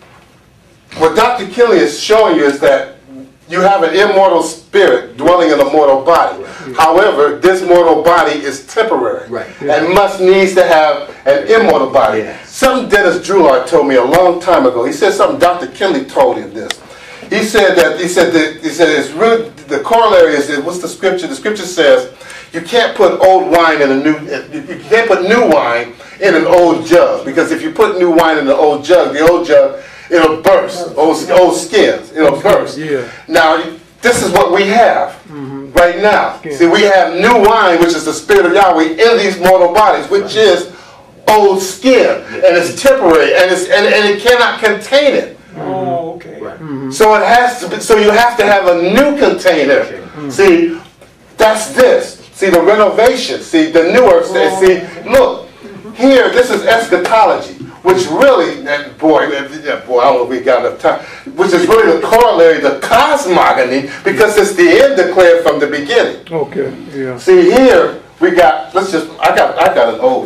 what Doctor Kinley is showing you is that you have an immortal spirit dwelling in a mortal body. Right. However, this mortal body is temporary. Right. And must needs to have an immortal body. Yeah. Something Dennis Drulard told me a long time ago. He said something Doctor Kinley told him this. He said that he said that he said it's really, the corollary is that what's the scripture? The scripture says you can't put old wine in a new you can't put new wine in an old jug, because if you put new wine in an old jug, the old jug, it'll burst. Old, old skins, it'll burst. Yeah. Now this is what we have mm-hmm. right now. Skin. See, we have new wine, which is the Spirit of Yahweh in these mortal bodies, which right. is old skin, and it's temporary, and it's and, and it cannot contain it. Oh, okay. Right. Mm-hmm. So it has to be, so you have to have a new container. Mm-hmm. See, that's this. See the renovation. See the newer. Oh. See, look here. This is eschatology, which really, and boy, yeah, boy, I don't know if we got enough time. Which is really the corollary, the cosmogony, because it's the end declared from the beginning. Okay. Yeah. See here, we got. Let's just. I got. I got an old.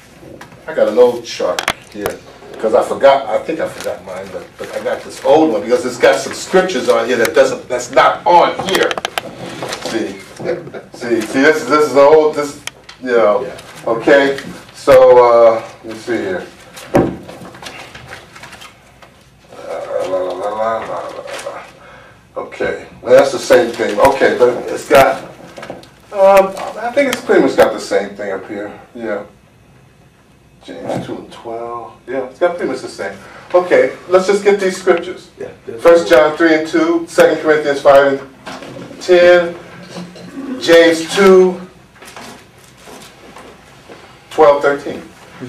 I got an old chart here. Because I forgot, I think I forgot mine, but, but I got this old one because it's got some scriptures on here that doesn't, that's not on here. See, see, see, this is this is old, this, you know, yeah. Okay. So uh, let me see here. Uh, la, la, la, la, la, la. Okay, well, that's the same thing. Okay, but it's got. Um, I think it's pretty much got the same thing up here, yeah. James two and twelve, yeah, it's got pretty much the same. Okay, let's just get these scriptures. Yeah. this- First John three and two, Second Corinthians five and ten, James two, twelve, thirteen.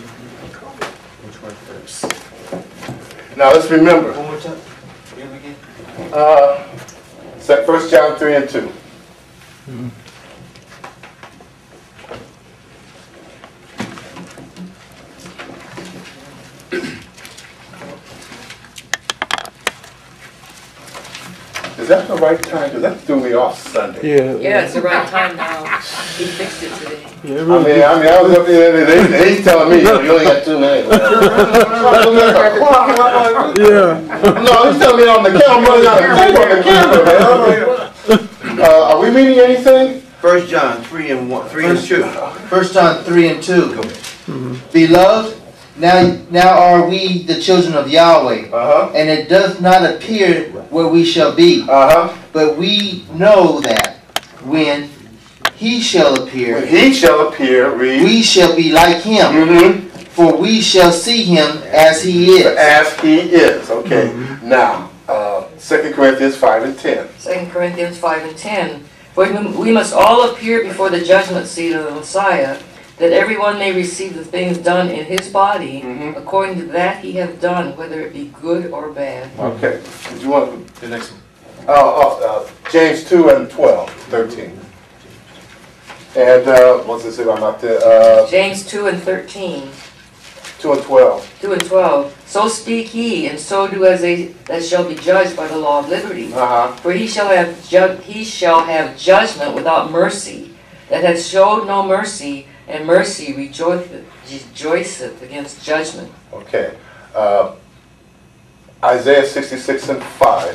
Now let's remember, One more time. Read them again. uh, First John three and two. Is that the right time? Because that threw me off Sunday. Yeah. Yeah, it's the right time now. He fixed it today. Yeah, it I really mean, I mean, I was up there, they, they, he's telling me, you know, you only got two minutes. Yeah. No, he's telling me on the camera, I'm running out of tape on the camera, man. Uh, are we meeting anything? First John three and one, three and two. First John three and two. Beloved, now now are we the children of Yahweh, Uh-huh, and it doth not appear where we shall be. uh-huh. But we know that when he shall When appear, he shall appear, read. we shall be like him, Mm-hmm. for we shall see him as he is. As he is, okay. Now, uh, Second Corinthians five and ten. Second Corinthians five and ten. For we must all appear before the judgment seat of the Messiah, that everyone may receive the things done in his body, Mhm. according to that he hath done, whether it be good or bad. Okay. Did you want, The next one. oh, oh, uh, James two and twelve, thirteen. And, uh, what's it say about my, uh, James two and thirteen. two and twelve. two and twelve. So speak ye, and so do as they that shall be judged by the law of liberty. Uh-huh. For he shall have ju- he shall have judgment without mercy, that hath showed no mercy, and mercy rejoiceth, rejoiceth against judgment. Okay. Uh, Isaiah sixty-six and five.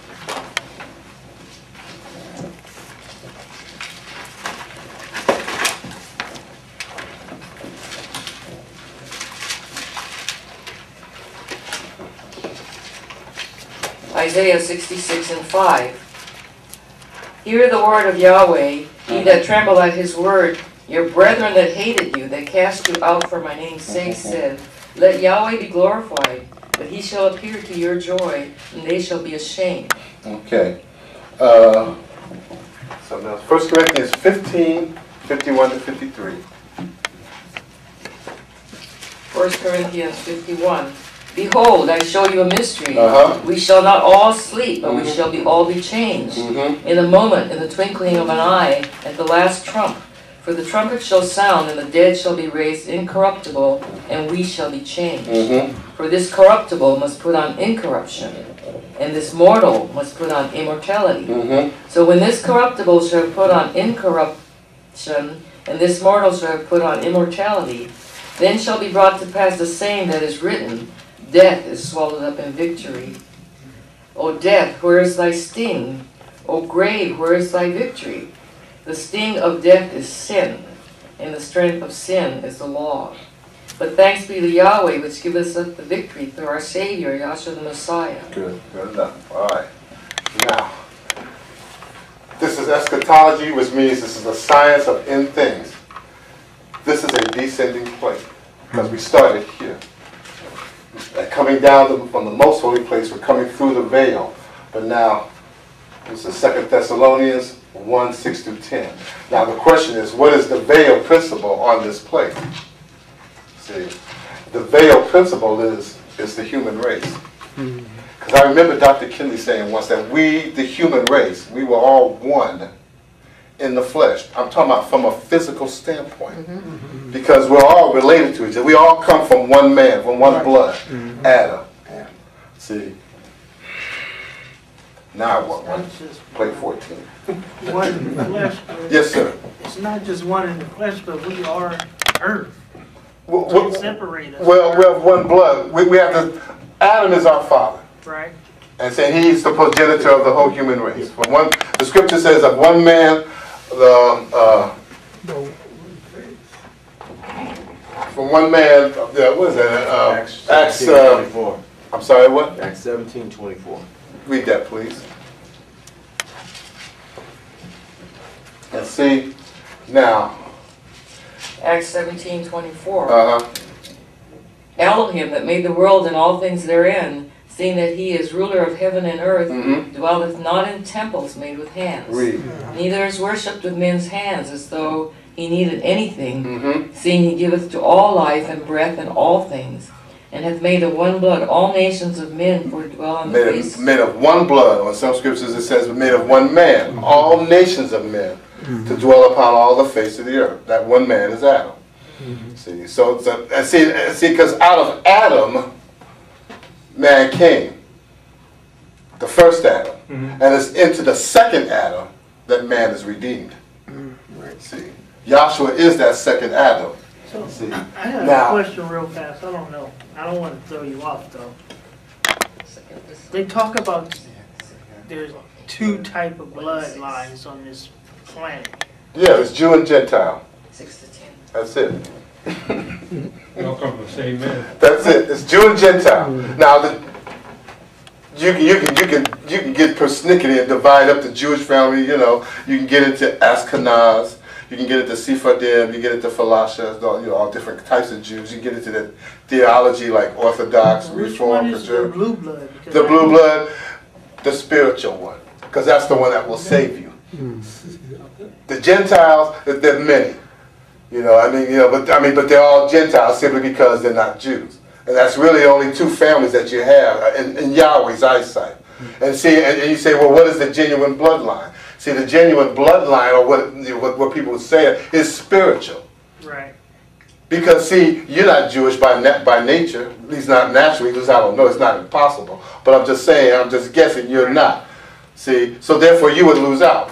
Isaiah sixty-six and five. Hear the word of Yahweh, ye that tremble at his word. Your brethren that hated you, that cast you out for my name's sake, said, Let Yahweh be glorified, but he shall appear to your joy, and they shall be ashamed. Okay. Uh, something else. First Corinthians fifteen, fifty-one to fifty-three. First Corinthians fifty-one. Behold, I show you a mystery. Uh-huh. We shall not all sleep, but we Mhm. shall be all be changed. Mm-hmm. In a moment, in the twinkling of an eye, at the last trump. For the trumpet shall sound, and the dead shall be raised incorruptible, and we shall be changed. Mm-hmm. For this corruptible must put on incorruption, and this mortal must put on immortality. Mm-hmm. So when this corruptible shall put on incorruption, and this mortal shall put on immortality, then shall be brought to pass the same that is written, Death is swallowed up in victory. O death, where is thy sting? O grave, where is thy victory? The sting of death is sin, and the strength of sin is the law. But thanks be to Yahweh, which giveth us the victory through our Savior, Yahshua the Messiah. Good. Good enough. All right. Now, this is eschatology, which means this is the science of end things. This is a descending plane, because we started here. And coming down the, from the most holy place, we're coming through the veil. But now, this is Second Thessalonians one, six through ten. Now the question is, what is the veil principle on this plate? See, the veil principle is, is the human race. Because I remember Doctor Kinley saying once that we, the human race, we were all one in the flesh. I'm talking about from a physical standpoint. Mm-hmm. Because we're all related to each other. We all come from one man, from one blood, mm-hmm. Adam. See? Now what? One, plate fourteen. One in the flesh. But Yes, sir. it's not just one in the flesh, but we are earth. Well, Can't well, separate us. well, we have one blood. We, we have the, Adam is our father. Right. And saying he's the progenitor of the whole human race. From one, the scripture says of one man, the uh, from one man, uh, what is that? Uh, Acts Acts. seventeen Uh, twenty-four. I'm sorry, what? Acts seventeen twenty-four. Read that, please. And see, Now, Acts seventeen twenty-four. uh-huh. Elohim that made the world and all things therein, seeing that he is ruler of heaven and earth, Mm-hmm. dwelleth not in temples made with hands. Read. Neither is worshipped with men's hands, as though he needed anything, Mm-hmm. seeing he giveth to all life and breath and all things, and hath made of one blood all nations of men for to dwell on the Made face. of, made of one blood. On some scriptures it says made of one man. All nations of men to dwell upon all the face of the earth. That one man is Adam. See, so it's a, and see, and see, because out of Adam, man came, the first Adam, and it's into the second Adam that man is redeemed. See, Joshua is that second Adam. So, See, I I have now- a question real fast. I don't know. I don't want to throw you off though. They talk about there's two type of bloodlines on this planet. Yeah, it's Jew and Gentile. Six to ten. That's it. They all come from the same man. That's it. It's Jew and Gentile. Now, the, you can you can you can you can get persnickety and divide up the Jewish family. You know, you can get into Ashkenaz, you can get into Sephardim, you get into Phalasha, you know, all different types of Jews. You can get into the theology like Orthodox, Which Reform, one is the Preserve. blue blood? Because The I- blue blood, the spiritual one, because that's the one that will save you. The Gentiles, they're many. You know, I mean, you know, but I mean, but they're all Gentiles simply because they're not Jews, and that's really only two families that you have in, in Yahweh's eyesight. And see, and, and you say, well, what is the genuine bloodline? See, the genuine bloodline, or what you know, what, what people would say, is spiritual. Right. Because see, you're not Jewish by na by nature, at least not naturally. At least I don't know. It's not impossible. But I'm just saying, I'm just guessing you're not. See, so therefore you would lose out.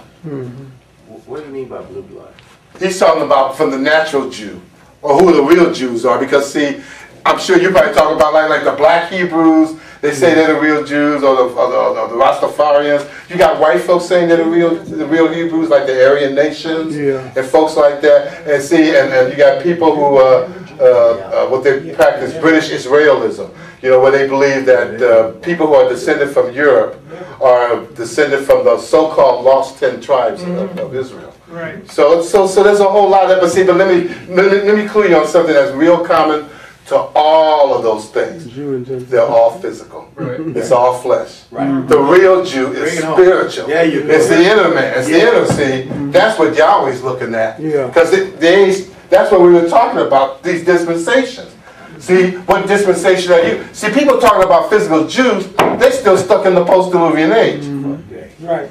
What do you mean by blue blood? He's talking about from the natural Jew, or who the real Jews are. Because see, I'm sure you're probably talking about like, like the black Hebrews. They say they're the real Jews, or the, or the, or the Rastafarians. You got white folks saying they're the real, the real Hebrews, like the Aryan nations, Yeah. and folks like that. And see, and, and you got people who, uh, uh, uh, what they practice, British Israelism. You know, where they believe that uh, people who are descended from Europe are descended from the so-called lost ten tribes of, of Israel. Right. So, so, so there's a whole lot of that. But see, but let me, let me, let me clue you on something that's real common to all of those things. Jew and Gentile. They're all physical. Right. It's all flesh. Right. The real Jew is Bring it home. spiritual. There you go. It's the inner man. It's the inner. See, that's what Yahweh's looking at. Yeah. Because that's what we were talking about. These dispensations. See, what dispensation are you? See, people talking about physical Jews, they still stuck in the post-Diluvian age. Right.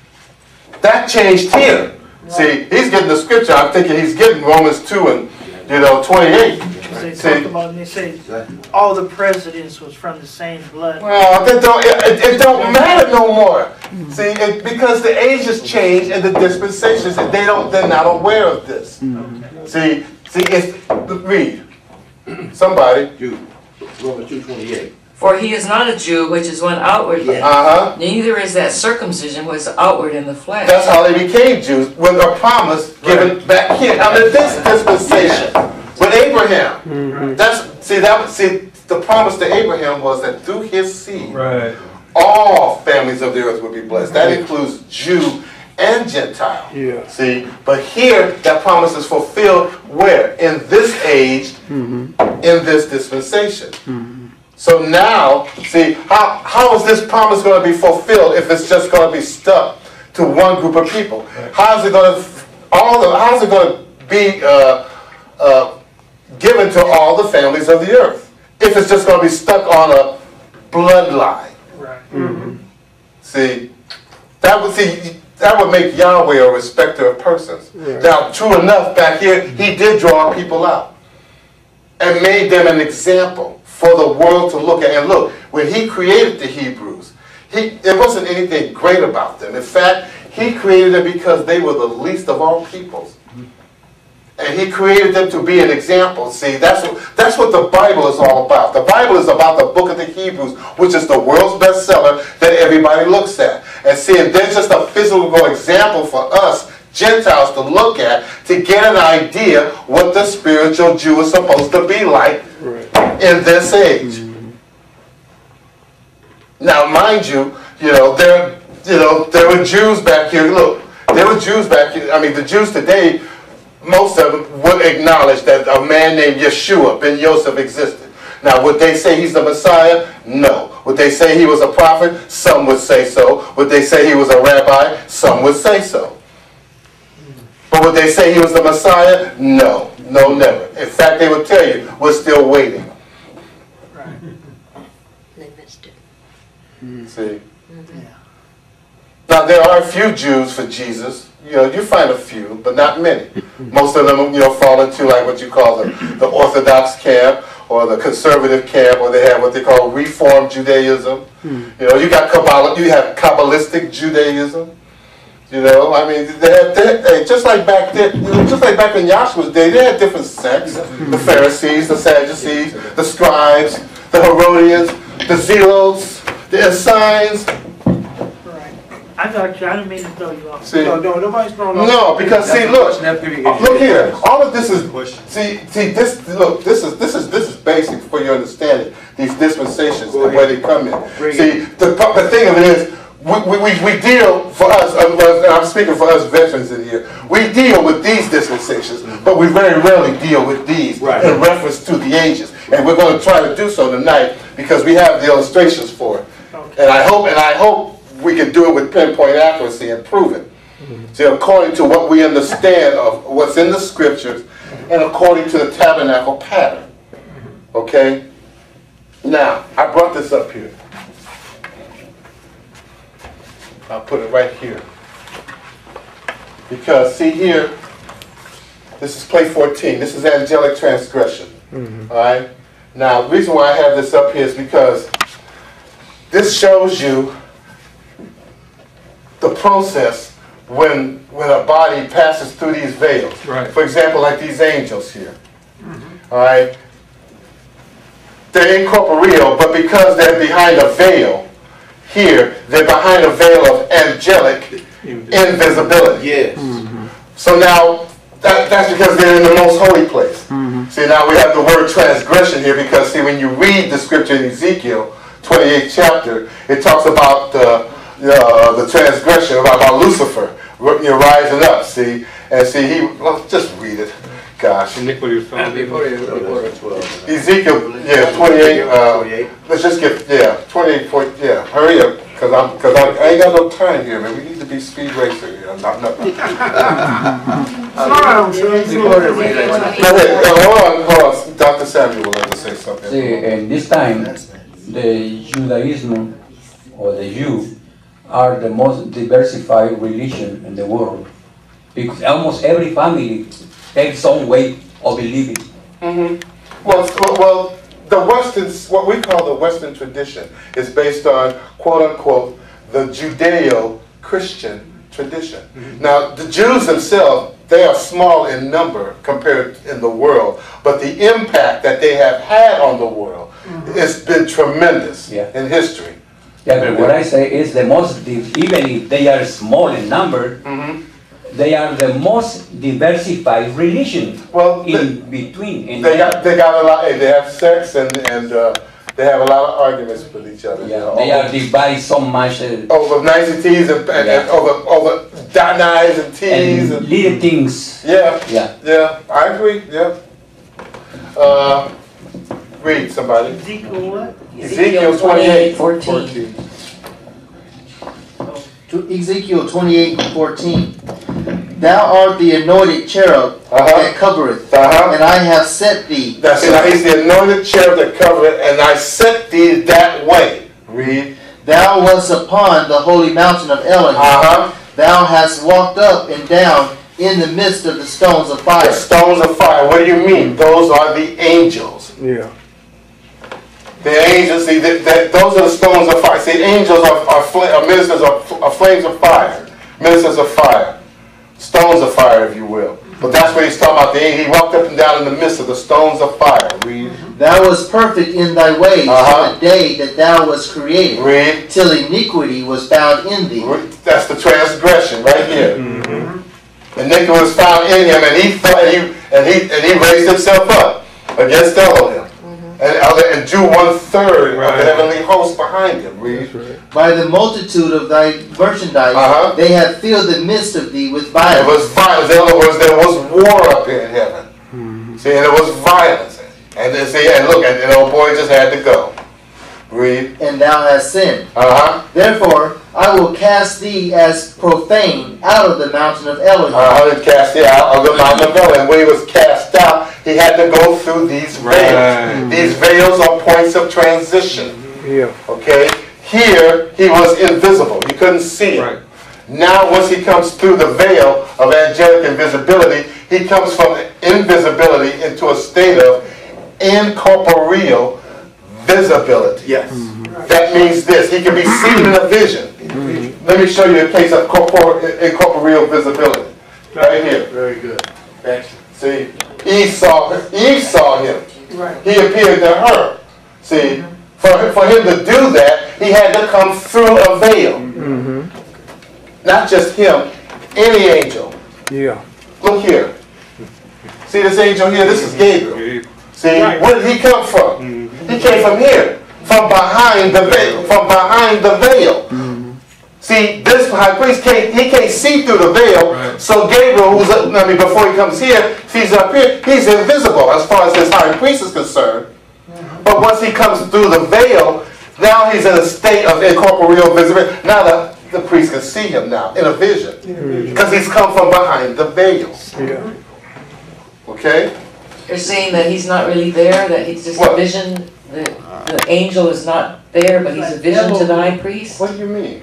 That changed here. See, he's getting the scripture. I'm thinking he's getting Romans two and, you know, twenty-eight. They See, talk about, and they say all the presidents was from the same blood. well, that don't, it, it don't matter no more. See, it, because the ages change and the dispensations, and they don't, they're not aware of this. See, see, it's, read. Somebody. Jude, Romans two twenty-eight. For he is not a Jew, which is one outwardly. Uh-huh. Neither is that circumcision which is outward in the flesh. That's how they became Jews, with a promise given back here under this dispensation with Abraham. That's see that see the promise to Abraham was that through his seed, Right. all families of the earth would be blessed. That includes Jew and Gentile. Yeah. See, but here that promise is fulfilled where? In this age, in this dispensation. So now, see, how, how is this promise going to be fulfilled if it's just going to be stuck to one group of people? How is it going to all the how is it going to be uh, uh, given to all the families of the earth if it's just going to be stuck on a bloodline? Right. See, that would see that would make Yahweh a respecter of persons. Now, true enough, back here he did draw people out and made them an example for the world to look at. And look, when he created the Hebrews, he there wasn't anything great about them. In fact, he created them because they were the least of all peoples. And he created them to be an example. See, that's what, that's what the Bible is all about. The Bible is about the book of the Hebrews, which is the world's bestseller that everybody looks at. And see, and there's just a physical example for us Gentiles to look at to get an idea what the spiritual Jew is supposed to be like in this age. Now, mind you, you know, there, you know, there were Jews back here. Look, there were Jews back here. I mean, the Jews today most of them would acknowledge that a man named Yeshua ben Yosef existed. Now, would they say he's the Messiah? No. Would they say he was a prophet? Some would say so. Would they say he was a rabbi? Some would say so. But would they say he was the Messiah? No. No, never. In fact, they would tell you, we're still waiting. They missed it. See? Yeah. Now, there are a few Jews for Jesus. You know, you find a few, but not many. Most of them, you know, fall into like what you call the, the Orthodox camp or the conservative camp, or they have what they call Reform Judaism. You know, you got Kabbalah, you have Kabbalistic Judaism. You know, I mean, they had, they, they, just like back then, you know, just like back in Yahshua's day, they had different sects: the Pharisees, the Sadducees, the scribes, the Herodians, the Zealots, the Essenes. I thought you, I didn't mean to throw you off. See, No, no, nobody's throwing off. no, because see, look, That's the question. look here. All of this is see, see this. Look, this is this is this is basic for your understanding. These dispensations and where they come in. See, the the thing of it is, we we we deal for us. And I'm speaking for us veterans in here. We deal with these dispensations, but we very rarely deal with these Right. in reference to the ages. And we're going to try to do so tonight because we have the illustrations for it. Okay. And I hope and I hope. we can do it with pinpoint accuracy and prove it. See, according to what we understand of what's in the scriptures and according to the tabernacle pattern. Okay? Now, I brought this up here. I'll put it right here. Because, see here, this is play fourteen. This is angelic transgression. All right? Now, the reason why I have this up here is because this shows you the process when when a body passes through these veils. Right. For example, like these angels here. All right? They're incorporeal, but because they're behind a veil, here, they're behind a veil of angelic invisibility. Yes. So now, that, that's because they're in the most holy place. See, now we have the word transgression here because, see, when you read the scripture in Ezekiel, twenty-eighth chapter, it talks about uh, uh, the transgression, about, about Lucifer, you know, rising up, see? And see, he, well, just read it. Gosh. Iniquity was found in Ezekiel, yeah, twenty-eight, uh, let's just get, yeah, twenty-eight point, yeah, hurry up, because I'm, because I, I ain't got no time here, man. We need to be speed racer here. Not, not, not. Slow down, son. Go ahead, uh, hold on, hold on. Doctor Samuel would like to say something. See, in this time, the Judaism or the Jew are the most diversified religion in the world, because almost every family takes some way of believing. Mm-hmm. Well, well, the Western, what we call the Western tradition, is based on quote unquote the Judeo-Christian tradition. Mm-hmm. Now, the Jews themselves, they are small in number compared in the world, but the impact that they have had on the world mm-hmm. has been tremendous yeah. in history. Yeah, but what I say is the most, even if they are small in number, mm-hmm. they are the most diversified religion. Well, in they, between. In they got they got a lot. They have sex and and uh, they have a lot of arguments with each other. Yeah, you know, they over, are divided so much. Uh, over niceties and, and, yeah. and over over denies and teas and, and little things. Yeah, yeah, yeah. I agree. Yeah. Uh, read somebody. Ezekiel what? Ezekiel twenty-eight, fourteen. To Ezekiel twenty-eight and fourteen. Thou art the anointed cherub uh-huh. that covereth, uh-huh. and I have set thee. That's it. He's the anointed cherub that covereth, and I set thee that way. Read. Thou wast upon the holy mountain of Elohim. Uh-huh. Thou hast walked up and down in the midst of the stones of fire. The stones of fire. What do you mean? Those are the angels. Yeah. The angels, see, that, that, those are the stones of fire. See, angels are, are, fl are ministers of are flames of fire. Ministers of fire. Stones of fire, if you will. But that's what he's talking about. The angel, he walked up and down in the midst of the stones of fire. Read. Thou wast perfect in thy ways uh-huh. in the day that thou wast created. Read. Till iniquity was found in thee. Read. That's the transgression right here. Mm-hmm. Iniquity was found in him, and he thought, and he and he and he raised himself up against Elohim. And, and drew one third right. of the heavenly host behind him. Read. Right. By the multitude of thy merchandise, uh-huh. they have filled the midst of thee with violence. It was violence. In other words, there was war up here in heaven. See, and it was violence. And then see, and look, and the old boy just had to go. Read. And thou hast sinned. Uh-huh. Therefore, I will cast thee as profane out of the mountain of Elohim. Uh-huh, and cast it out of the mountain of Elohim. And when he was cast out, he had to go through these veils. Right. These veils are points of transition. Yeah. Okay? Here, he was invisible. You couldn't see him. Right. Now, once he comes through the veil of angelic invisibility, he comes from invisibility into a state of incorporeal visibility. Yes. That means this. He can be seen in a vision. Let me show you a case of corpor incorporeal visibility. Right here. Very good. Thank you. See, Eve saw, Eve saw him. He appeared to her. See, for, for him to do that, he had to come through a veil. Not just him, any angel. Yeah. Look here. See this angel here? This is Gabriel. See, where did he come from? He came from here, from behind the veil. From behind the veil. See, this high priest can't, he can't see through the veil. Right. So Gabriel, who's up, I mean, before he comes here, if he's up here, he's invisible as far as this high priest is concerned. But once he comes through the veil, now he's in a state of incorporeal visibility. Now the, the priest can see him now in a vision. Because he's come from behind the veil. Yeah. Okay? You're saying that he's not really there, that it's just What? a vision, the, the angel is not there, but he's a vision to the high priest? What do you mean?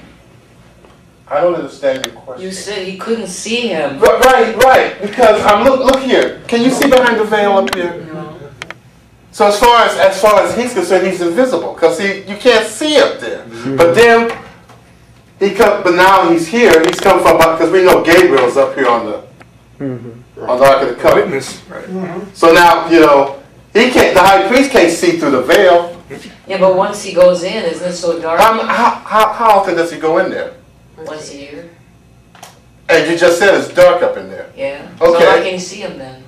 I don't understand your question. You said he couldn't see him. Right, right, right. Because I'm look, look here. Can you see behind the veil up here? No. So as far as as far as he's concerned, he's invisible because he you can't see up there. But then he come, but now he's here. He's come from because we know Gabriel's up here on the on the Ark of the Covenant. Witness. Right. So now you know he can't. The high priest can't see through the veil. Yeah, but once he goes in, isn't it so dark? How how how, how often does he go in there? Once a year? And you just said it's dark up in there. Yeah. So Okay. how can you see him then?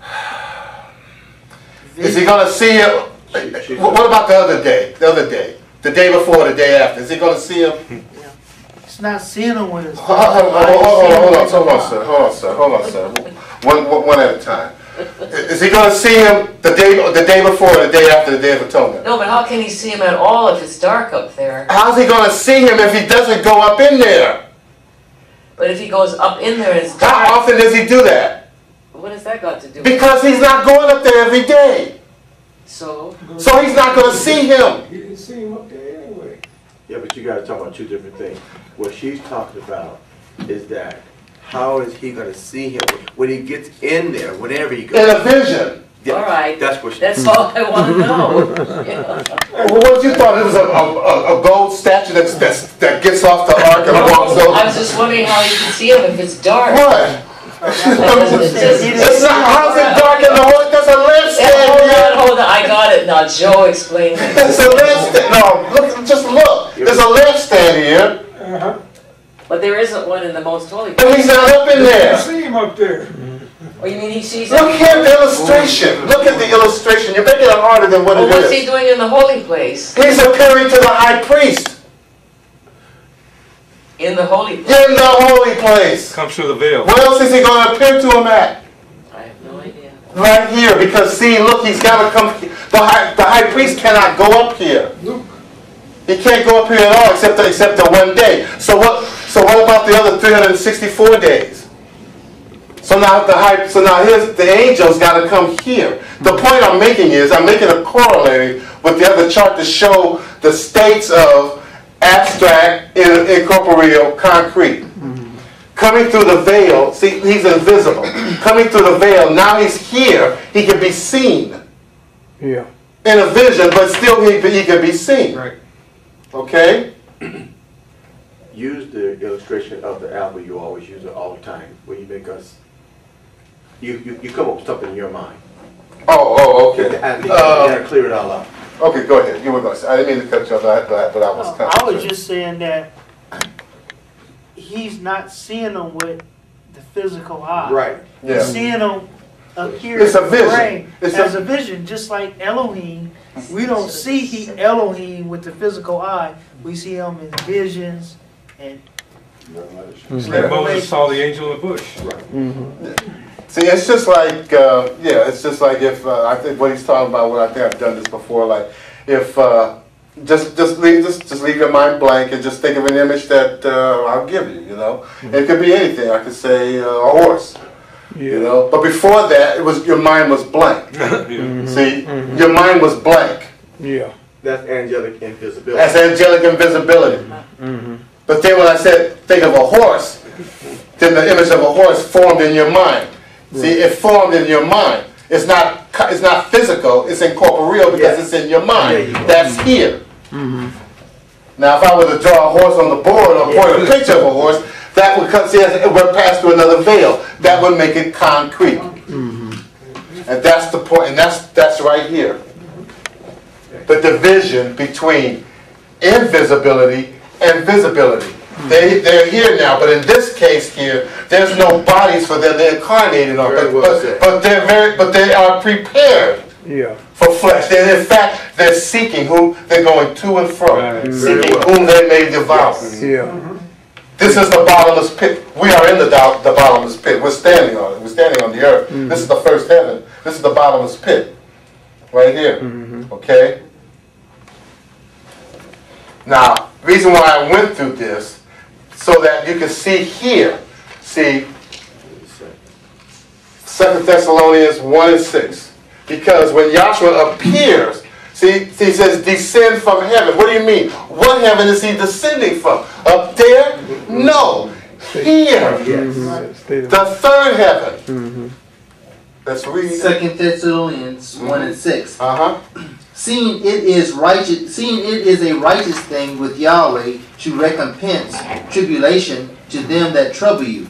Is he going to see him? What about the other day? The other day? The day before, the day after? Is he going to see him? It's not seeing him when it's Hold on, hold on, hold on, hold on, hold on, sir. Hold on, sir. Hold on, sir. One, one, one at a time. Is he going to see him the day, the day before, or the day after the Day of Atonement? No, but how can he see him at all if it's dark up there? How's he going to see him if he doesn't go up in there? But if he goes up in there and it's How dark, often does he do that? what has that got to do with it? Because he's not going up there every day. So? So he's not going to see him. You didn't see him up there anyway. Yeah, but you gotta talk about two different things. What she's talking about is that how is he gonna see him when he gets in there, whenever he In goes? a vision. Yeah, All right. That's what she. That's all I want to know. Yeah. Well, what you thought it was a, a, a gold statue that, that, that gets off the ark and walks I over? was just wondering how you can see him if it's dark. What? It's just- It's not, how's it dark in the whole, there's a Yeah, hold on, lampstand here. hold on, I got it now. Joe explained it. There's a lampstand, no, look, just look. There's a lampstand here, But there isn't one in the most holy but place. he's not up in You there. see him up there. Or you mean he sees Look him? here, the illustration. Look at the illustration. You're making it harder than what Well, it what's he is. doing in the holy place? He's appearing to the high priest In the holy place? in the holy place. Comes through the veil. Where else is he going to appear to him at? I have no idea. Right here, because see, look, he's got to come. The high, the high priest cannot go up here. He can't go up here at all, except except the one day. So what? So what about the other three hundred sixty-four days? So now the high, so now his the angels got to come here. The point I'm making is I'm making a corollary with the other chart to show the states of abstract, in- incorporeal, concrete. Coming through the veil, see, he's invisible. Coming through the veil, now he's here. He can be seen Yeah. in a vision, but still he, he can be seen. Right. Okay? Use the illustration of the apple. You always use it all the time when you make us. You you, you come up with something in your mind. Oh, oh, okay. I think you Uh, gotta clear it all up. okay, go ahead. You were going to say. I didn't mean to cut you off, but I, but I was No, kind I of. was just saying that he's not seeing them with the physical eye. Right. He's Yeah. seeing them appear It's a in the vision. brain It's as a- a vision, just like Elohim. We don't see he Elohim with the physical eye. We see him in visions and It's like Moses saw the angel in the bush. See, it's just like, uh, yeah, it's just like if, uh, I think what he's talking about, what I think I've done this before, like, if, uh, just, just leave, just, just leave your mind blank and just think of an image that, uh, I'll give you, you know? Mm-hmm. It could be anything. I could say uh, a horse, yeah. you know? But before that, it was, your mind was blank. mm-hmm. See, mm-hmm. your mind was blank. Yeah. That's angelic invisibility. That's angelic invisibility. Mm-hmm. But then when I said, think of a horse, then the image of a horse formed in your mind. See, it formed in your mind. It's not, it's not physical, it's incorporeal because yeah. it's in your mind. You That's here. Mm-hmm. Now, if I were to draw a horse on the board or point yeah. a picture of a horse, that would cut, see, it would pass through another veil. That would make it concrete. Mm-hmm. And that's the point, and that's, that's right here. The division between invisibility and visibility. They, they're here now, but in this case here, there's no bodies for them. They're incarnated on, but, but, but they're very, but they are prepared yeah. for flesh. They're, in fact, they're seeking who they're going to and fro, right. seeking well. whom they may devour. Yes. Yeah. This is the bottomless pit. We are in the, the bottomless pit. We're standing on it. We're standing on the earth. Mm-hmm. This is the first heaven. This is the bottomless pit, right here. Mm-hmm. Okay. Now, reason why I went through this, so that you can see here, see, Second Thessalonians one and six. Because when Yahshua appears, see, see, he says, descend from heaven. What do you mean? What heaven is he descending from? Up there? No. Here. Yes. The third heaven. Mm-hmm. Let's read. Second Thessalonians mm-hmm. one and six. Uh-huh. Seeing it is righteous, seeing it is a righteous thing with Yahweh to recompense tribulation to them that trouble you,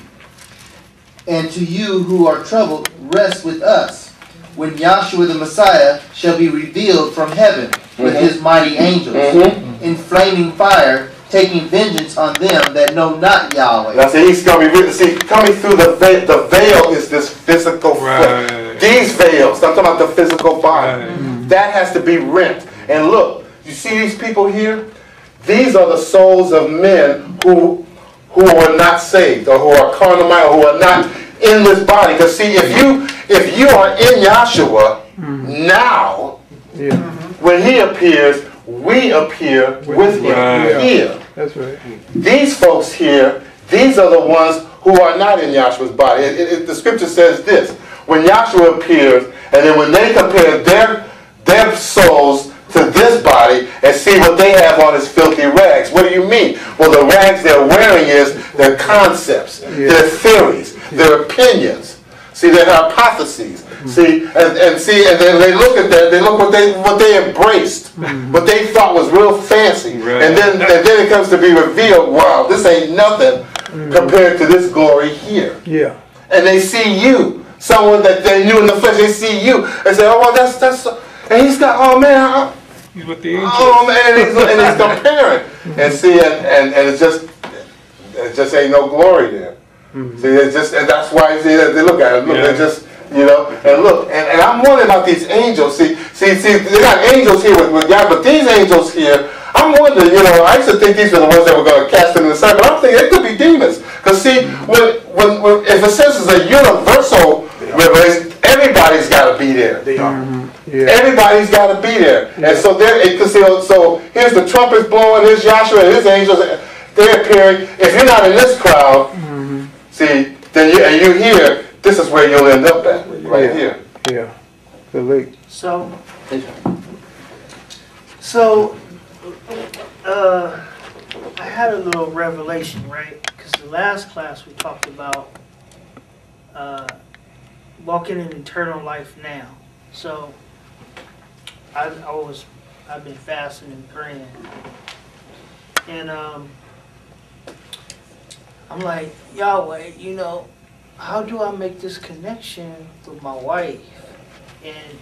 and to you who are troubled, rest with us, when Yahshua the Messiah shall be revealed from heaven with mm-hmm. his mighty angels, mm-hmm. in flaming fire, taking vengeance on them that know not Yahweh. Now see, he's coming. See, coming through the veil. The veil is this physical right. flesh. These veils. I'm talking about the physical body. Right. That has to be rent. And look, you see these people here? These are the souls of men who who are not saved, or who are carnal minded, who are not in this body. Because see, if you if you are in Yahshua mm-hmm. now, yeah. when he appears, we appear with, with him right. here. That's right. These folks here, these are the ones who are not in Yahshua's body. It, it, the scripture says this: when Yahshua appears, and then when they compare their their souls to this body and see what they have on as filthy rags. What do you mean? Well, the rags they're wearing is their concepts, yeah. their theories, yeah. their opinions. See, their hypotheses. Mm-hmm. See, and, and see, and then they look at that. They look what they what they embraced, mm-hmm. what they thought was real fancy, right. and then and then it comes to be revealed. Wow, this ain't nothing mm-hmm. compared to this glory here. Yeah. And they see you, someone that they knew in the flesh. They see you and say, "Oh, well, that's that's." And he's got, oh man, I, he's with the angels. Oh man, and he's, and he's comparing, and see, and, and, and it's just, it just ain't no glory there. Mm-hmm. See, it's just, and that's why see, they look at it. Look, yeah. they just, you know, and look, and, and I'm wondering about these angels. See, see, see, they got angels here with, with God, but these angels here, I'm wondering, you know, I used to think these were the ones that were going to cast them in the sun, but I'm thinking they could be demons. Because see, when, when, when if it says it's a universal revelation, everybody's got to be there. They are. Mm-hmm. Yeah. Everybody's got to be there. Yeah. And so there, it, so, so here's the trumpets blowing, here's Yahshua and his angels, they're appearing. If you're not in this crowd, mm-hmm. see, then you, and you hear, this is where you'll end up at, right yeah. here. Yeah, the lake. So, so, uh, I had a little revelation, right? Because the last class we talked about uh, walking in eternal life now. So, I, I was, I've been fasting and praying, and um, I'm like, Yahweh, you know, how do I make this connection with my wife? And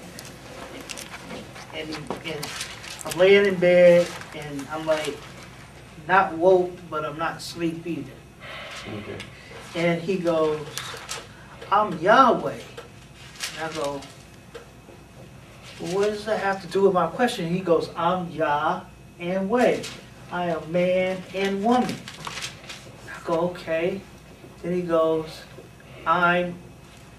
and and I'm laying in bed, and I'm like, not woke, but I'm not asleep either. Okay. And he goes, I'm Yahweh. And I go, well, what does that have to do with my question? He goes, I'm Yah and Weh. I am man and woman. I go, okay. Then he goes, I'm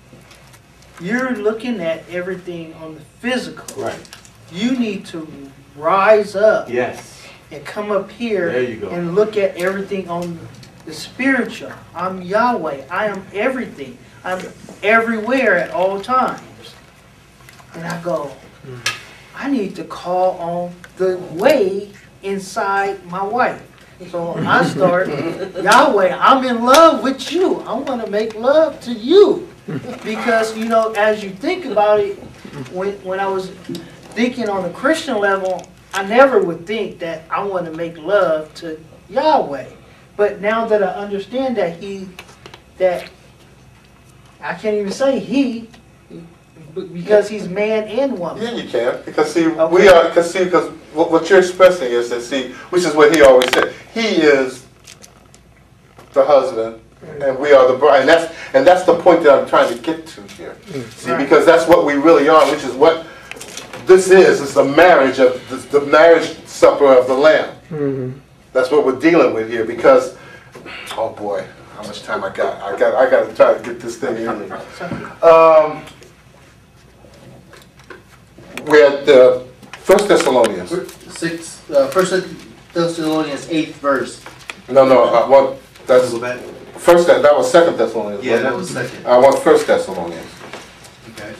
you're looking at everything on the physical. Right. You need to rise up Yes. and come up here There you go. and look at everything on the spiritual. I'm Yahweh. I am everything. I'm everywhere at all times. And I go, I need to call on the way inside my wife. So I start, Yahweh, I'm in love with you. I want to make love to you. Because, you know, as you think about it, when, when I was thinking on a Christian level, I never would think that I want to make love to Yahweh. But now that I understand that he, that, I can't even say he, because he's man and woman. Yeah, you can, because see, Okay. we are, because see, because what, what you're expressing is that, see, which is what he always said, he is the husband, and we are the bride, and that's, and that's the point that I'm trying to get to here. See, Right. because that's what we really are, which is what this is, it's the marriage of, the, the marriage supper of the Lamb. Mm-hmm. That's what we're dealing with here, because, oh boy, how much time I got? I got, I got to try to get this thing in here. Um, we're at uh, First Thessalonians. Six, uh, First Thessalonians eighth verse. No, no, I want, that's, Go back. first, that that was Second Thessalonians. Yeah, that wasn't was it? second. I want First Thessalonians. Okay.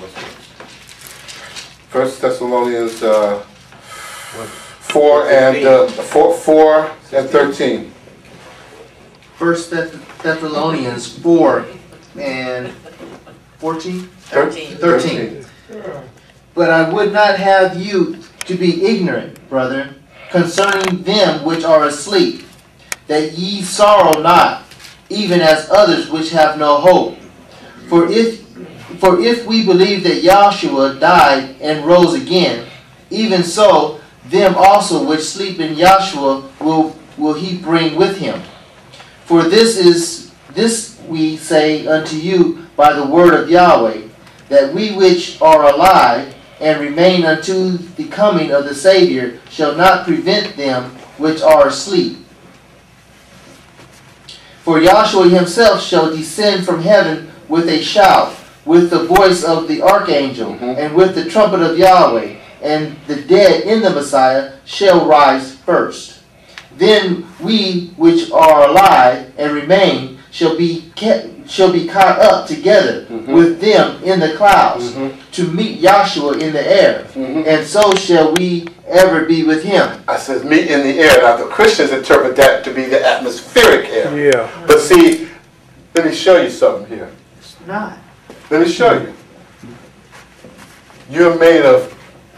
First Thessalonians, uh, four and, uh, four, four and thirteen. First Thess- Thessalonians four and fourteen? Thirteen. Thirteen. But I would not have you to be ignorant, brethren, concerning them which are asleep, that ye sorrow not, even as others which have no hope. For if for if we believe that Yahshua died and rose again, even so them also which sleep in Yahshua will will he bring with him. For this is this we say unto you by the word of Yahweh, that we which are alive and remain unto the coming of the Savior shall not prevent them which are asleep. For Yahshua himself shall descend from heaven with a shout, with the voice of the archangel, Mhm. and with the trumpet of Yahweh, and the dead in the Messiah shall rise first. Then we which are alive and remain shall be kept, shall be caught up together Mhm. with them in the clouds Mhm. to meet Yahshua in the air, Mhm. and so shall we ever be with him. I said meet in the air. Now the Christians interpret that to be the atmospheric air. Yeah. But see, let me show you something here. It's not. Let me show you. You're made of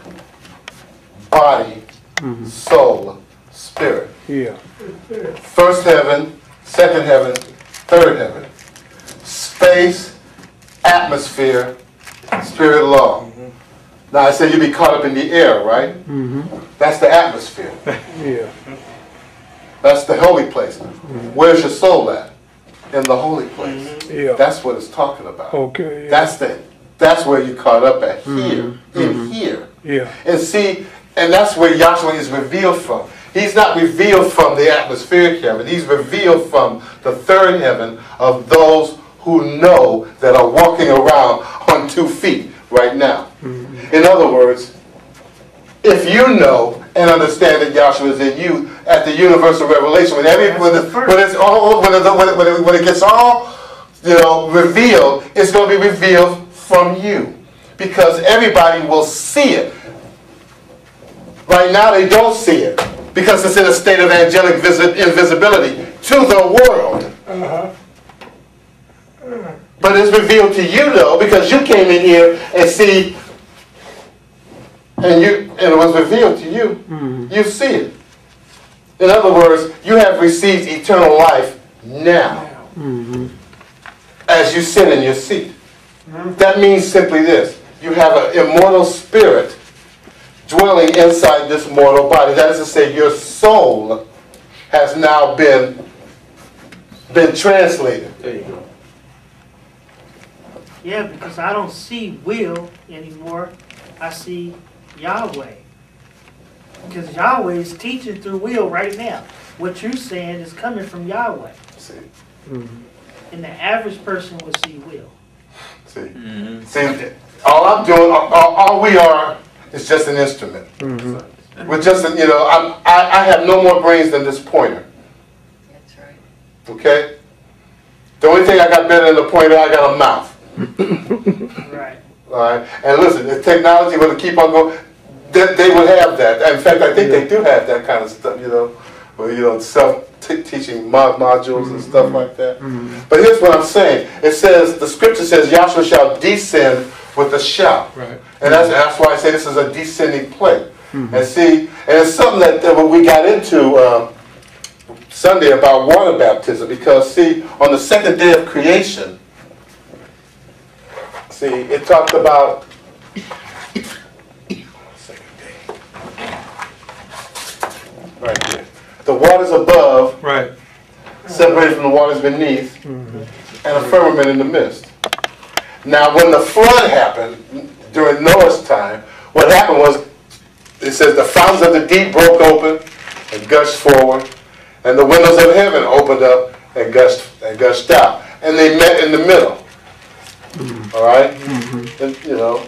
body, soul, spirit. Yeah. First heaven, second heaven, third heaven. Space, atmosphere, spirit law. Now I said you'd be caught up in the air, right? Mm-hmm. That's the atmosphere. Yeah. That's the holy place. Where's your soul at? In the holy place. Yeah. That's what it's talking about. Okay. Yeah. That's the, that's where you caught up at, here, in here. Yeah. And see, and that's where Yahshua is revealed from. He's not revealed from the atmospheric heaven. He's revealed from the third heaven of those who know that are walking around on two feet right now. In other words, if you know and understand that Yahshua is in you at the universal revelation, when every when, it, when it's all when it, when, it, when, it, when it gets all you know revealed, it's going to be revealed from you, because everybody will see it. Right now they don't see it because it's in a state of angelic visi- invisibility to the world. But it's revealed to you though, because you came in here and see, and you and it was revealed to you. You see it. In other words, you have received eternal life now, as you sit in your seat. That means simply this: you have an immortal spirit dwelling inside this mortal body. That is to say, your soul has now been been translated. There you go. Yeah, because I don't see will anymore. I see Yahweh. Because Yahweh is teaching through will right now. What you're saying is coming from Yahweh. See? And the average person would see will. See, see, all I'm doing, all, all all we are, is just an instrument. We're just, an, you know, I'm, I, I have no more brains than this pointer. That's right. Okay? The only thing I got better than the pointer, I got a mouth. Right. All right? And listen, if technology were to keep on going, they, they would have that. In fact, I think they do have that kind of stuff, you know, where, you know, self-teaching mod modules and stuff like that. But here's what I'm saying. It says, the scripture says, Yahshua shall descend with a shout. Right. And that's, that's why I say this is a descending play. And see, and it's something that, that we got into uh, Sunday about water baptism, because see, on the second day of creation, see, it talked about, second day, right there, the waters above, Right. separated from the waters beneath, and a firmament in the midst. Now, when the flood happened during Noah's time, what happened was, it says the fountains of the deep broke open and gushed forward, and the windows of heaven opened up and gushed and gushed out, and they met in the middle. All right, and, you know.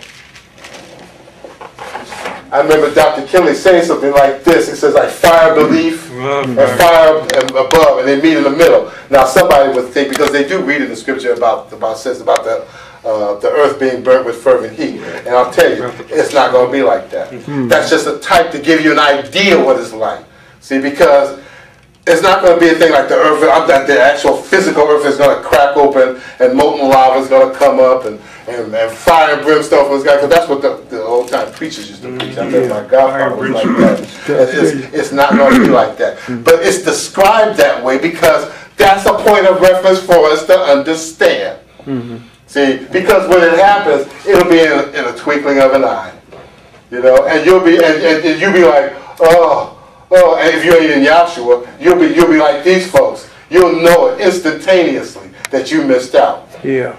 I remember Doctor Kelly saying something like this. He says, like fire beneath and fire above, and they meet in the middle. Now, somebody would think, because they do read in the scripture about about says about the uh, the earth being burnt with fervent heat, and I'll tell you, it's not going to be like that. That's just a type to give you an idea what it's like. See, because it's not going to be a thing like the earth, that the actual physical earth is going to crack open and molten lava is going to come up and, and, and fire and brimstone from the sky, because that's what the, the old time preachers used to preach. I remember my godfather was like that. It's, it's not going to be like that. But it's described that way because that's a point of reference for us to understand. See, because when it happens, it'll be in a, in a twinkling of an eye. You know, and you'll be, and, and, and you'll be like, oh, oh, and if you ain't in Yahshua, you'll be, you'll be like these folks. You'll know it instantaneously that you missed out. Yeah.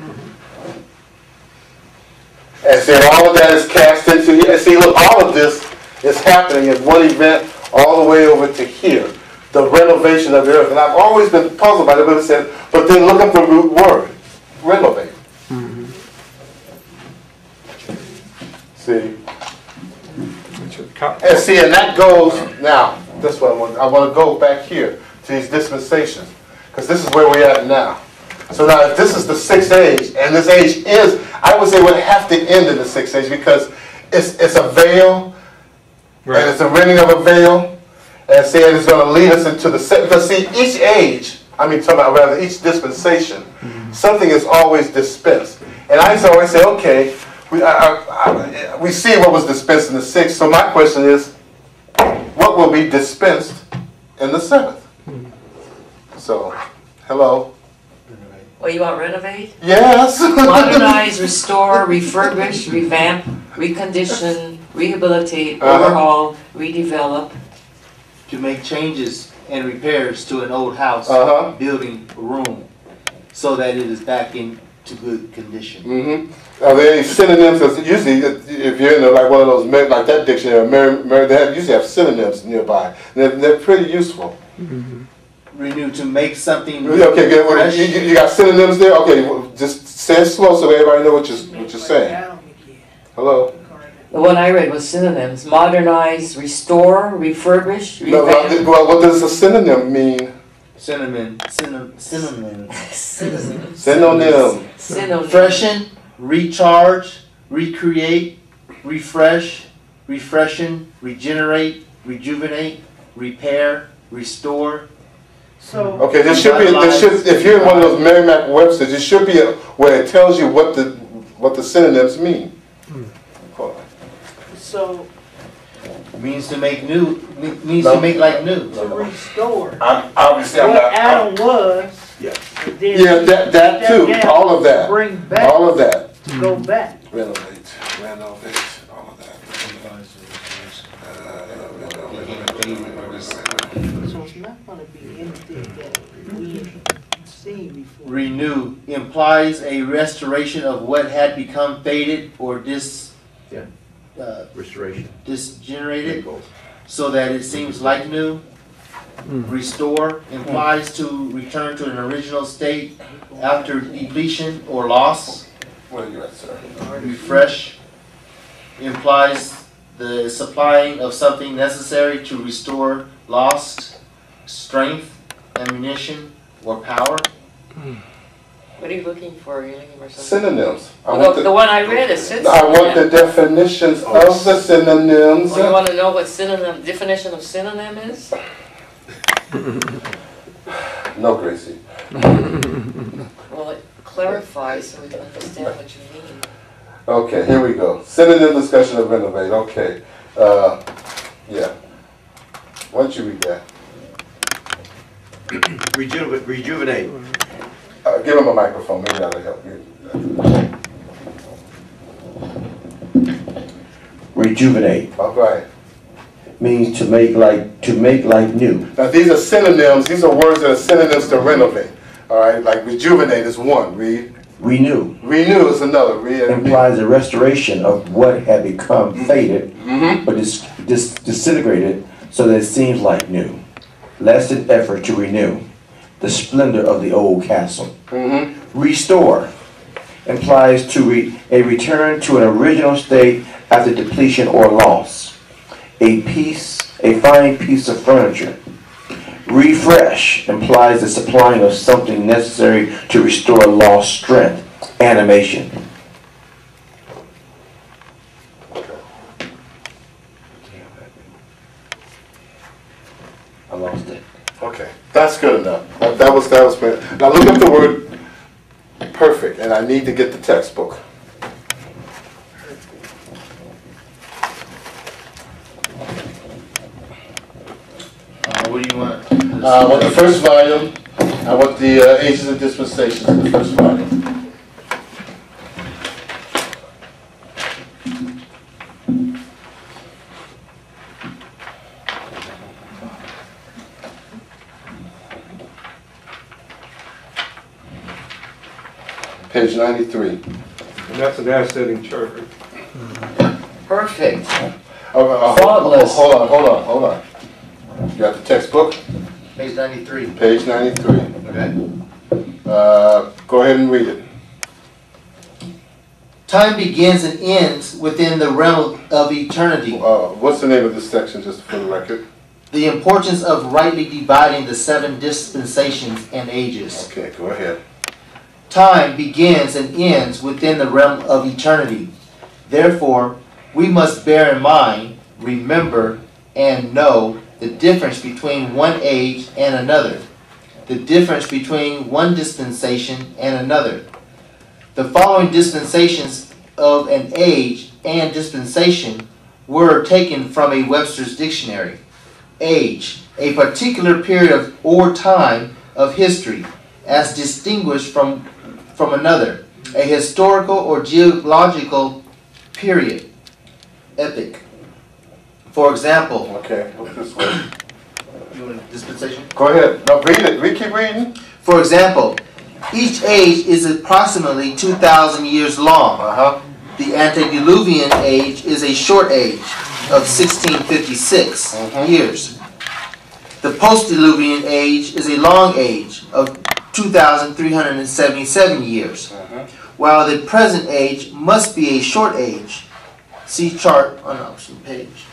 And see, all of that is cast into, and see, look, all of this is happening in one event all the way over to here. The renovation of the earth. And I've always been puzzled by the way it said, but then look up the root word, renovate. Mm-hmm. See? And see, and that goes, now, this one, I want, I want to go back here to these dispensations, because this is where we're at now. So now, if this is the sixth age, and this age is, I would say would have to end in the sixth age, because it's, it's a veil, right. And it's a rending of a veil, and see, and it's going to lead us into the, because see, each age, I mean, talking about rather, each dispensation, mm-hmm. something is always dispensed. And I used to always say, okay, we, I, I, I, we see what was dispensed in the sixth, so my question is, what will be dispensed in the seventh? So, hello. Well, you want renovate? Yes. Modernize, restore, refurbish, revamp, recondition, rehabilitate, Uh-huh. overhaul, redevelop. To make changes and repairs to an old house, Uh-huh. building, room, so that it is back into good condition. Mm-hmm. Are there any synonyms? Because usually, if you're in a, like one of those, like that dictionary, Mary, Mary, they have, usually have synonyms nearby. And they're, they're pretty useful. Mm-hmm. Renew, to make something Okay, good. Well, fresh. you, you got synonyms there? Okay, well, just say it slow so everybody know what you're, what you're saying. Hello? The one I read was synonyms: modernize, restore, refurbish, No, revamp. well, well, what does a synonym mean? Cinnamon, cinnamon, cinnamon. Synonym. Synonym. Synonym. Freshen, recharge, recreate, refresh, refreshen, regenerate, rejuvenate, repair, restore. So, Okay, there should be, there should, if you're in one of those Merrimack Websters, there should be a, where it tells you what the, what the synonyms mean. Hold on. so Means to make new, me- means No. to make like new. to restore I'm, obviously, I'm what not. Adam was, Yeah. and then Yeah, that, that too, Yeah. all of that, bring back, all of that. go back. Renovate, renovate, all of that. So it's not gonna be anything that we ain't seen before. Renew implies a restoration of what had become faded or dis, Yeah. uh, Restoration. disgenerated, so that it seems like new. Restore implies to return to an original state after depletion or loss. Where are you at, sir? Refresh implies the supplying of something necessary to restore lost strength, ammunition, or power. What are you looking for? Are you looking for something? Synonyms. I Well, want the, the, the one I read is synonym. I want the definitions of the synonyms. Oh, you want to know what synonym, definition of synonym is? No, Gracie. Well, it clarifies so we can understand what you mean. Okay, here we go. Synonym discussion of renovate. Okay. Uh, yeah. Why don't you read that? Rejuvenate, rejuvenate. Uh, give him a microphone. Maybe that'll help you. Rejuvenate All right. means to make like to make like new. Now these are synonyms. These are words that are synonyms to renovate. All right. Like rejuvenate is one. Read. Renew Renew is another. Read. implies a restoration of what had become faded, Mm-hmm. but is dis disintegrated so that it seems like new. Lasting effort to renew the splendor of the old castle. Mm-hmm. Restore implies to re a return to an original state after depletion or loss. A piece, a fine piece of furniture. Refresh implies the supplying of something necessary to restore lost strength, animation. I lost it. Okay, that's good enough. That, that was that was. Now look up the word perfect, and I need to get the textbook. Uh, what do you want? Uh, I want the first volume. I want the uh, Ages and Dispensations in the first volume. Page ninety-three. And that's an ascending chart. Perfect. Oh, uh, Faultless. Hold on, hold on, hold on. You got the textbook? Page ninety-three. Page ninety-three. Okay. Uh, go ahead and read it. Time begins and ends within the realm of eternity. Uh, what's the name of this section, just for the record? The importance of rightly dividing the seven dispensations and ages. Okay, go ahead. Time begins and ends within the realm of eternity. Therefore, we must bear in mind, remember, and know the difference between one age and another, the difference between one dispensation and another. The following dispensations of an age and dispensation were taken from a Webster's dictionary. Age, a particular period of or time of history, as distinguished from, from another, a historical or geological period, epic. For example, Okay, look this way. you want dispensation? Go ahead. No, read it. We keep reading. For example, each age is approximately two thousand years long. Uh-huh. The antediluvian age is a short age of sixteen fifty-six Mhm. years. The postdiluvian age is a long age of two thousand three hundred seventy-seven years, Mhm. while the present age must be a short age. See chart on option page.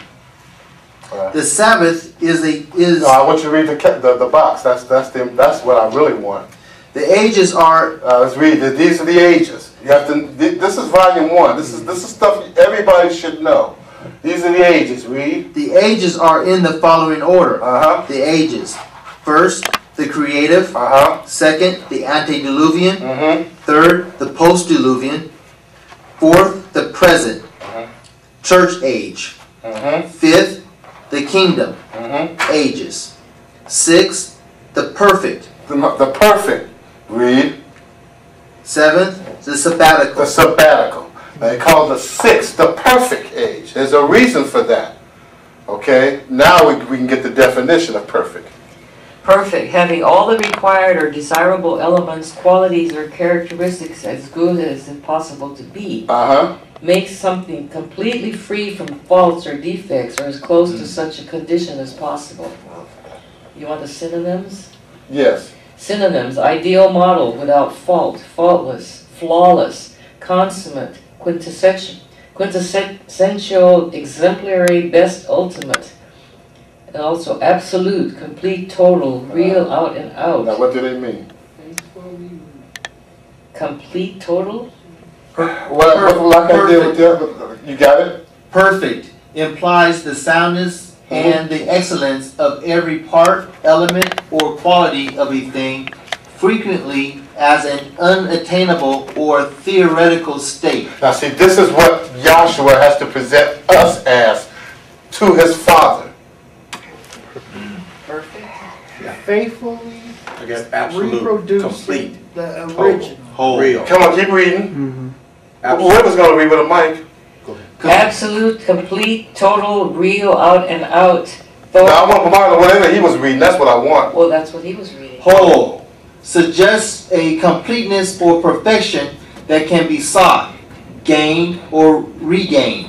Alright. The Sabbath is a is No, I want you to read the, ca- the, the box. That's, that's, the, that's what I really want. the ages are Uh, let's read it. These are the ages. You have to. th- This is volume one. This is this is stuff everybody should know. These are the ages. Read. the ages are in the following order. Uh huh. The ages. First, the creative. Uh huh. Second, the antediluvian. Mm-hmm. Third, the postdiluvian. Fourth, the present. Uh-huh. Church age. Mm-hmm. Fifth, the kingdom Mm-hmm. ages. Sixth, the perfect. The, the perfect. Read. Seventh, the sabbatical. The sabbatical. They call the sixth the perfect age. There's a reason for that. Okay. Now we, we can get the definition of perfect. Perfect, having all the required or desirable elements, qualities, or characteristics as good as it possible to be. Uh huh. Makes something completely free from faults or defects or as close to such a condition as possible. You want the synonyms? Yes. Synonyms: ideal model, without fault, faultless, flawless, consummate, quintessential, quintessential, exemplary, best, ultimate. And also absolute, complete, total, real, out and out. Now, what do they mean? Complete, total? Well, like I did with the other, you got it? Perfect implies the soundness and the excellence of every part, element, or quality of a thing, frequently as an unattainable or theoretical state. Now see, this is what Yahshua has to present us as to his Father. Perfect. Faithfully I guess absolute, reproduce complete, the original. whole, real. Come on, keep reading. Mm-hmm. Whoever's going to read with a mic. Absolute, complete, total, real, out and out. Now I want Marlon, whatever he was reading, that's what I want. Well, that's what he was reading. Whole suggests a completeness or perfection that can be sought, gained, or regained.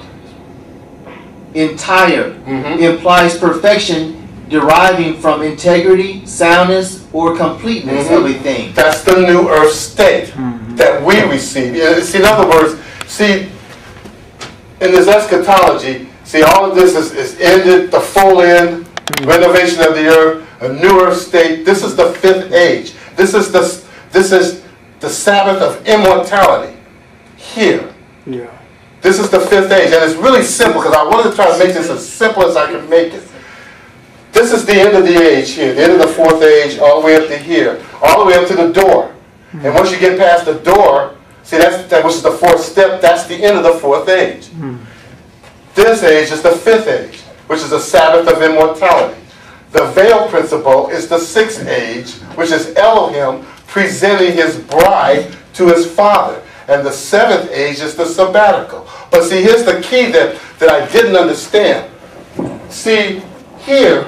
Entire Mm-hmm. implies perfection deriving from integrity, soundness, or completeness Mhm. of a thing. That's the new earth state that we receive. Yeah, see, in other words, see, in this eschatology, see, all of this is, is ended, the full end, renovation of the earth, a new earth state. This is the fifth age. This is the, this is the Sabbath of immortality here. Yeah. This is the fifth age, and it's really simple because I wanted to try to make this as simple as I can make it. This is the end of the age here, the end of the fourth age, all the way up to here, all the way up to the door. And once you get past the door, see, that's that which is the fourth step, that's the end of the fourth age. This age is the fifth age, which is the Sabbath of immortality. The veil principle is the sixth age, which is Elohim presenting his bride to his Father. And the seventh age is the sabbatical. But see, here's the key that, that I didn't understand. See, here,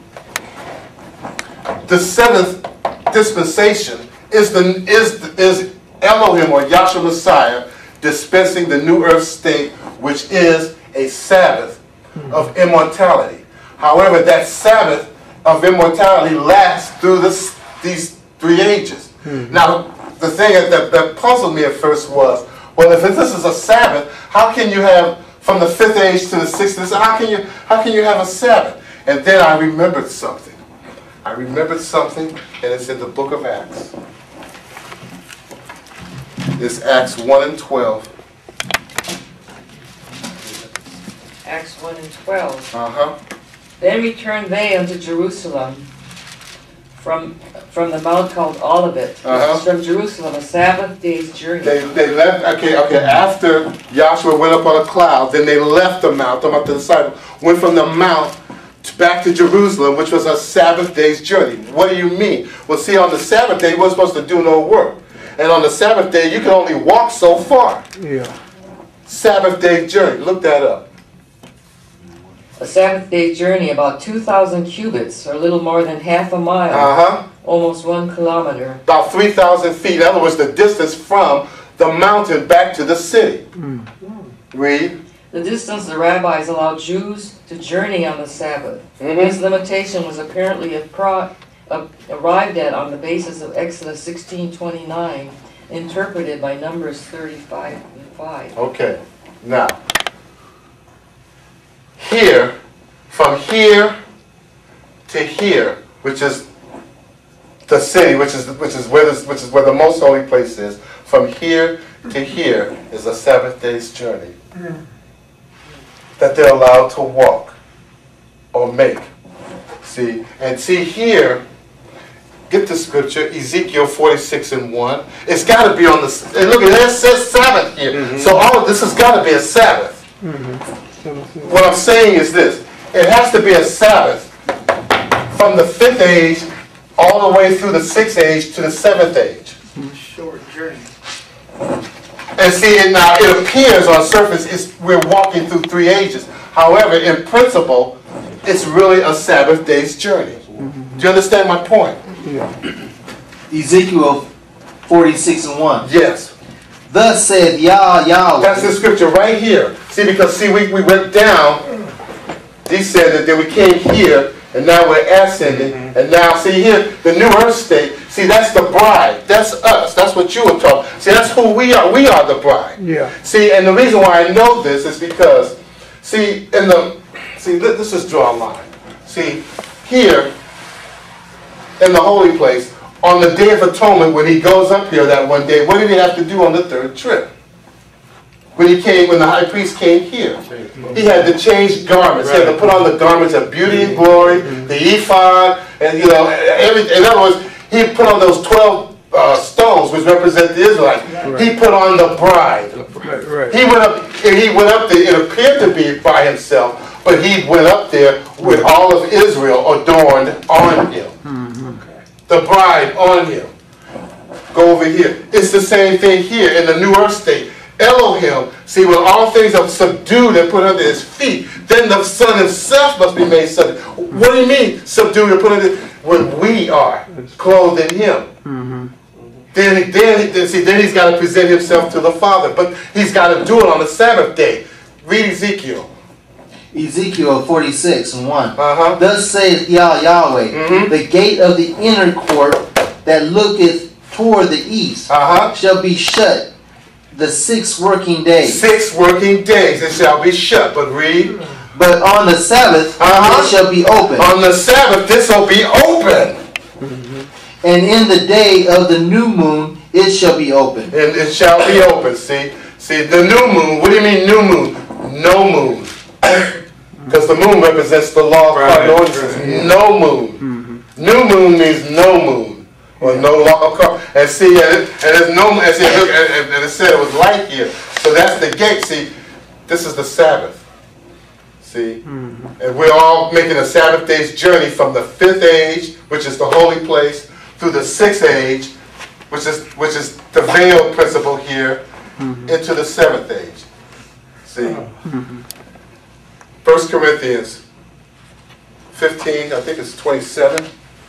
the seventh dispensation is, the, is, is Elohim, or Yahshua Messiah, dispensing the new earth state, which is a Sabbath of immortality. However, that Sabbath of immortality lasts through this, these three ages. Now, the thing that, that puzzled me at first was, well, if this is a Sabbath, how can you have, from the fifth age to the sixth, how can you, how can you have a Sabbath? And then I remembered something. I remembered something, and it's in the book of Acts. It's Acts one and twelve. Acts one and twelve. Uh-huh. Then returned they unto Jerusalem from from the mount called Olivet, Uh-huh. which is from Jerusalem a Sabbath day's journey. They, they left, okay, okay, after Yahshua went up on a cloud, then they left the mount, talking about the disciples, went from the mount to, back to Jerusalem, which was a Sabbath day's journey. What do you mean? Well, see, on the Sabbath day, you weren't supposed to do no work. And on the Sabbath day, you can only walk so far. Yeah. Sabbath day journey, look that up. A Sabbath day's journey, about two thousand cubits, or a little more than half a mile, Uh-huh. almost one kilometer. About three thousand feet. In other words, the distance from the mountain back to the city. Read. The distance the rabbis allowed Jews to journey on the Sabbath. Mhm. This limitation was apparently a pro, a, arrived at on the basis of Exodus sixteen twenty-nine, interpreted by Numbers thirty-five and five. Okay. Now, here, from here to here, which is the city, which is which is where this, which is where the most holy place is. From here to here is a Sabbath day's journey that they're allowed to walk or make. See, and see here. Get the scripture, Ezekiel forty-six and one. It's got to be on the. And look, it says Sabbath here. Mm-hmm. So all of this has got to be a Sabbath. Mm-hmm. What I'm saying is this: it has to be a Sabbath from the fifth age all the way through the sixth age to the seventh age. Short journey. And see, it now it appears on surface it's, we're walking through three ages. However, in principle, it's really a Sabbath day's journey. Do you understand my point? Yeah. Ezekiel forty-six and one. Yes. Thus said Yah Yahweh. That's the scripture right here. See, because see, we, we went down. He said that then we came here, and now we're ascending, and now, see here, the new earth state, see, that's the bride. That's us. That's what you were talking. See, that's who we are. We are the bride. Yeah. See, and the reason why I know this is because, see, in the, see, let, let's just draw a line. See, here, in the holy place, on the Day of Atonement, when he goes up here that one day, what did he have to do on the third trip? When he came, when the high priest came here, he had to change garments. He had to put on the garments of beauty and glory, the ephod, and you know, everything. In other words, he put on those twelve uh, stones, which represent the Israelites. He put on the bride. Right, right. He went up. He went up there. It appeared to be by himself, but he went up there with all of Israel adorned on him. The bride on him. Go over here. It's the same thing here in the new earth state. Elohim, see, when all things are subdued and put under his feet, then the Son himself must be made subject. What do you mean, subdued and put under? When we are clothed in him. Mm-hmm. Then, then, then, see, then he's got to present himself to the Father. But he's got to do it on the Sabbath day. Read Ezekiel. Ezekiel forty-six and one. Uh-huh. Thus saith Yah Yahweh, Mm-hmm. the gate of the inner court that looketh toward the east Uh-huh. shall be shut the six working days. Six working days it shall be shut. But read. But on the Sabbath Uh-huh. it shall be open. On the Sabbath this will be open. And in the day of the new moon it shall be open. And it shall be open. See? See, the new moon. What do you mean new moon? No moon. Because the moon represents the law of Right. God ordinances. No moon. New moon means no moon. Or no law of God. And see, and, it, and there's no, and, see, look, and, and it said it was light here. So that's the gate. See, this is the Sabbath. See? And we're all making a Sabbath day's journey from the fifth age, which is the holy place, through the sixth age, which is which is the veil principle here, into the seventh age. See? First Corinthians fifteen, I think it's twenty-seven.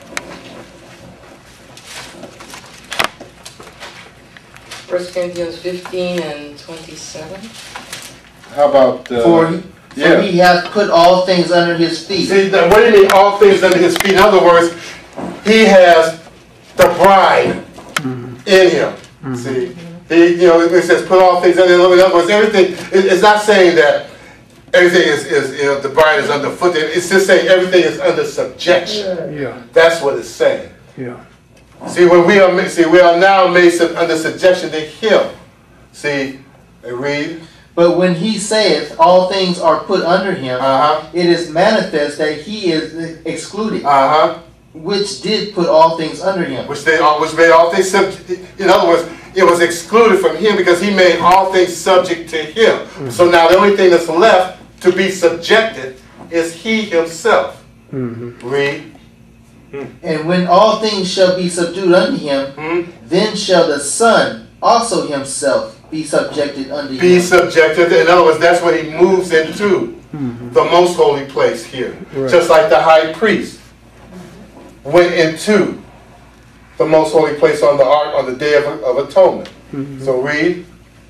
First Corinthians fifteen and twenty-seven. How about uh, For, he, for yeah. he hath put all things under his feet. See, the, what do you mean all things under his feet? In other words, he has the bride in him. See, he, you know, it says put all things under him. In other words, everything. It, it's not saying that everything is, is, you know, the bride is underfoot. It's just saying everything is under subjection. Yeah, That's what it's saying. yeah. See, when we are, ma- see, we are now made sub- under subjection to him. See, and read. But when he saith all things are put under him, Uh huh. it is manifest that he is excluded, Uh huh. which did put all things under him. Which they all, which made all things subject. In other words, it was excluded from him because he made all things subject to him. So now the only thing that's left to be subjected is he himself. Read. And when all things shall be subdued unto him, Hmm? then shall the Son also himself be subjected unto Be him. subjected. In other words, that's what he moves into the most holy place here. Right. Just like the high priest went into the most holy place on the ark on the Day of, of Atonement. So read.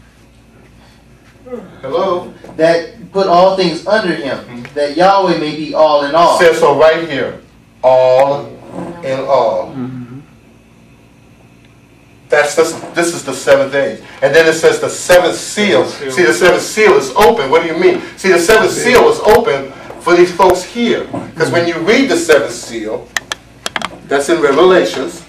Hello. That put all things under him, that Yahweh may be all in all. Says so right here. All in all. That's the, this is the seventh age. And then it says the seventh seal. See, the seventh seal is open. What do you mean? See, the seventh seal is open for these folks here. Because when you read the seventh seal, that's in Revelations.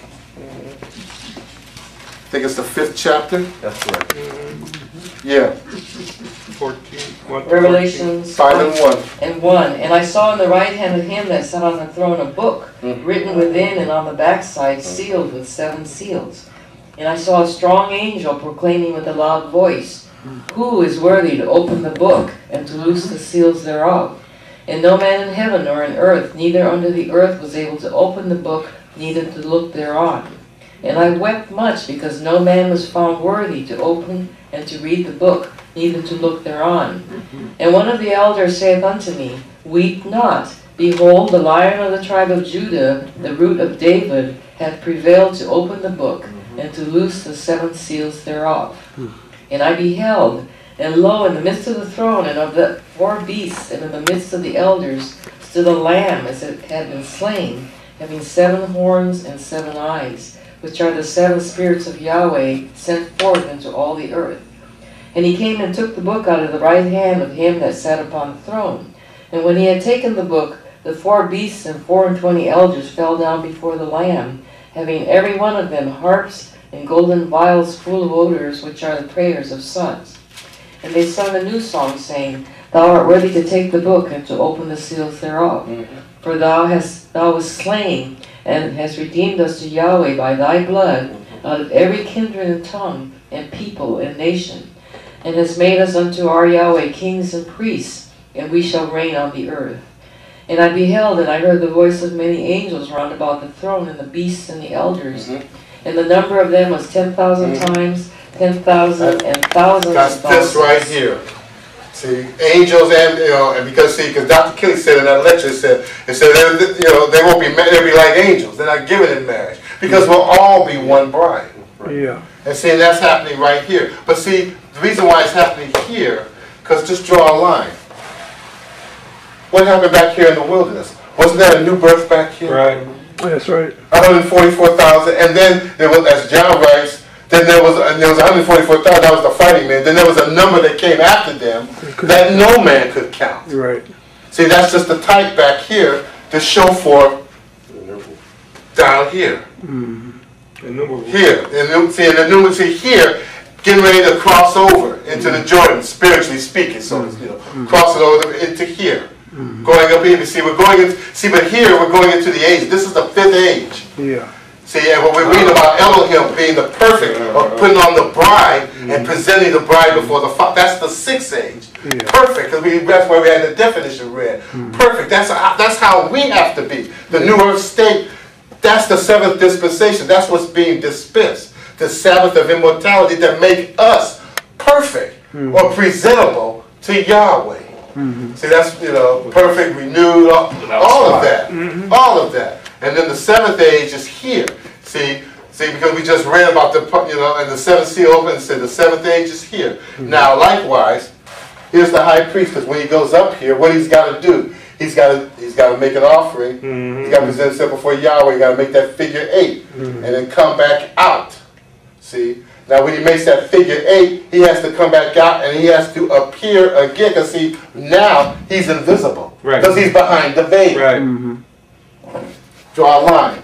I think it's the fifth chapter. That's right. Yeah, fourteen, one to Revelations five and one. and one. And I saw in the right hand of him that sat on the throne a book, written within and on the backside, sealed with seven seals. And I saw a strong angel proclaiming with a loud voice, Who is worthy to open the book and to loose the seals thereof? And no man in heaven or in earth, neither under the earth, was able to open the book, neither to look thereon. And I wept much, because no man was found worthy to open and to read the book, neither to look thereon. And one of the elders saith unto me, Weep not. Behold, the Lion of the tribe of Judah, the root of David, hath prevailed to open the book, and to loose the seven seals thereof. And I beheld, and lo, in the midst of the throne and of the four beasts, and in the midst of the elders, stood a lamb as it had been slain, having seven horns and seven eyes, which are the seven spirits of Yahweh sent forth into all the earth. And he came and took the book out of the right hand of him that sat upon the throne. And when he had taken the book, the four beasts and four and twenty elders fell down before the Lamb, having every one of them harps and golden vials full of odors, which are the prayers of sons. And they sung a new song, saying, Thou art worthy to take the book and to open the seals thereof. Mm-hmm. For thou hast thou wast slain, and hast redeemed us to Yahweh by thy blood, mm-hmm. out of every kindred and tongue and people and nation, and hast made us unto our Yahweh kings and priests, and we shall reign on the earth. And I beheld, and I heard the voice of many angels round about the throne, and the beasts and the elders. Mm-hmm. And the number of them was ten thousand mm-hmm. times, ten thousand and thousands That's of thousands. this right here. See, angels and, you know, and because, see, because Doctor Kelly said in that lecture, it said, it said, you know, they won't be, they'll be like angels. They're not given in marriage. Because we'll all be one bride. Yeah. And see, and that's happening right here. But see, the reason why it's happening here, because just draw a line. What happened back here in the wilderness? Wasn't there a new birth back here? Right. That's right. one hundred forty-four thousand, and then there was, as John writes, then there was and there was one hundred forty-four thousand. That was the fighting men. Then there was a number that came after them that no man could count. Right. See, that's just the type back here to show for down here. Mm. Here, and see, and the new see here, getting ready to cross over into the Jordan, spiritually speaking. So you know, mm. crossing over into here. Mm-hmm. Going up here, see, we're going in, see, but here we're going into the age. This is the fifth age. Yeah. See, and when we read about Elohim being the perfect, or putting on the bride mm-hmm. and presenting the bride before the father, that's the sixth age. Yeah. Perfect, because we that's where we had the definition read. Mm-hmm. Perfect. That's how, that's how we have to be. The New Earth state. That's the seventh dispensation. That's what's being dispensed. The Sabbath of immortality that make us perfect mm-hmm. or presentable to Yahweh. Mm-hmm. See, that's, you know, perfect, renewed, all, all of that. Mm-hmm. All of that. And then the seventh age is here. See, see, because we just read about the, you know, and the seventh seal opened and said the seventh age is here. Mm-hmm. Now, likewise, here's the high priest, because when he goes up here, what he's got to do, he's got to he's got to make an offering. Mm-hmm. He's got to present himself before Yahweh. He's got to make that figure eight, mm-hmm. and then come back out. See. Now, when he makes that figure eight, he has to come back out and he has to appear again. Because, see, now he's invisible. Right. Because he's behind the veil. Right. Mm-hmm. Draw a line.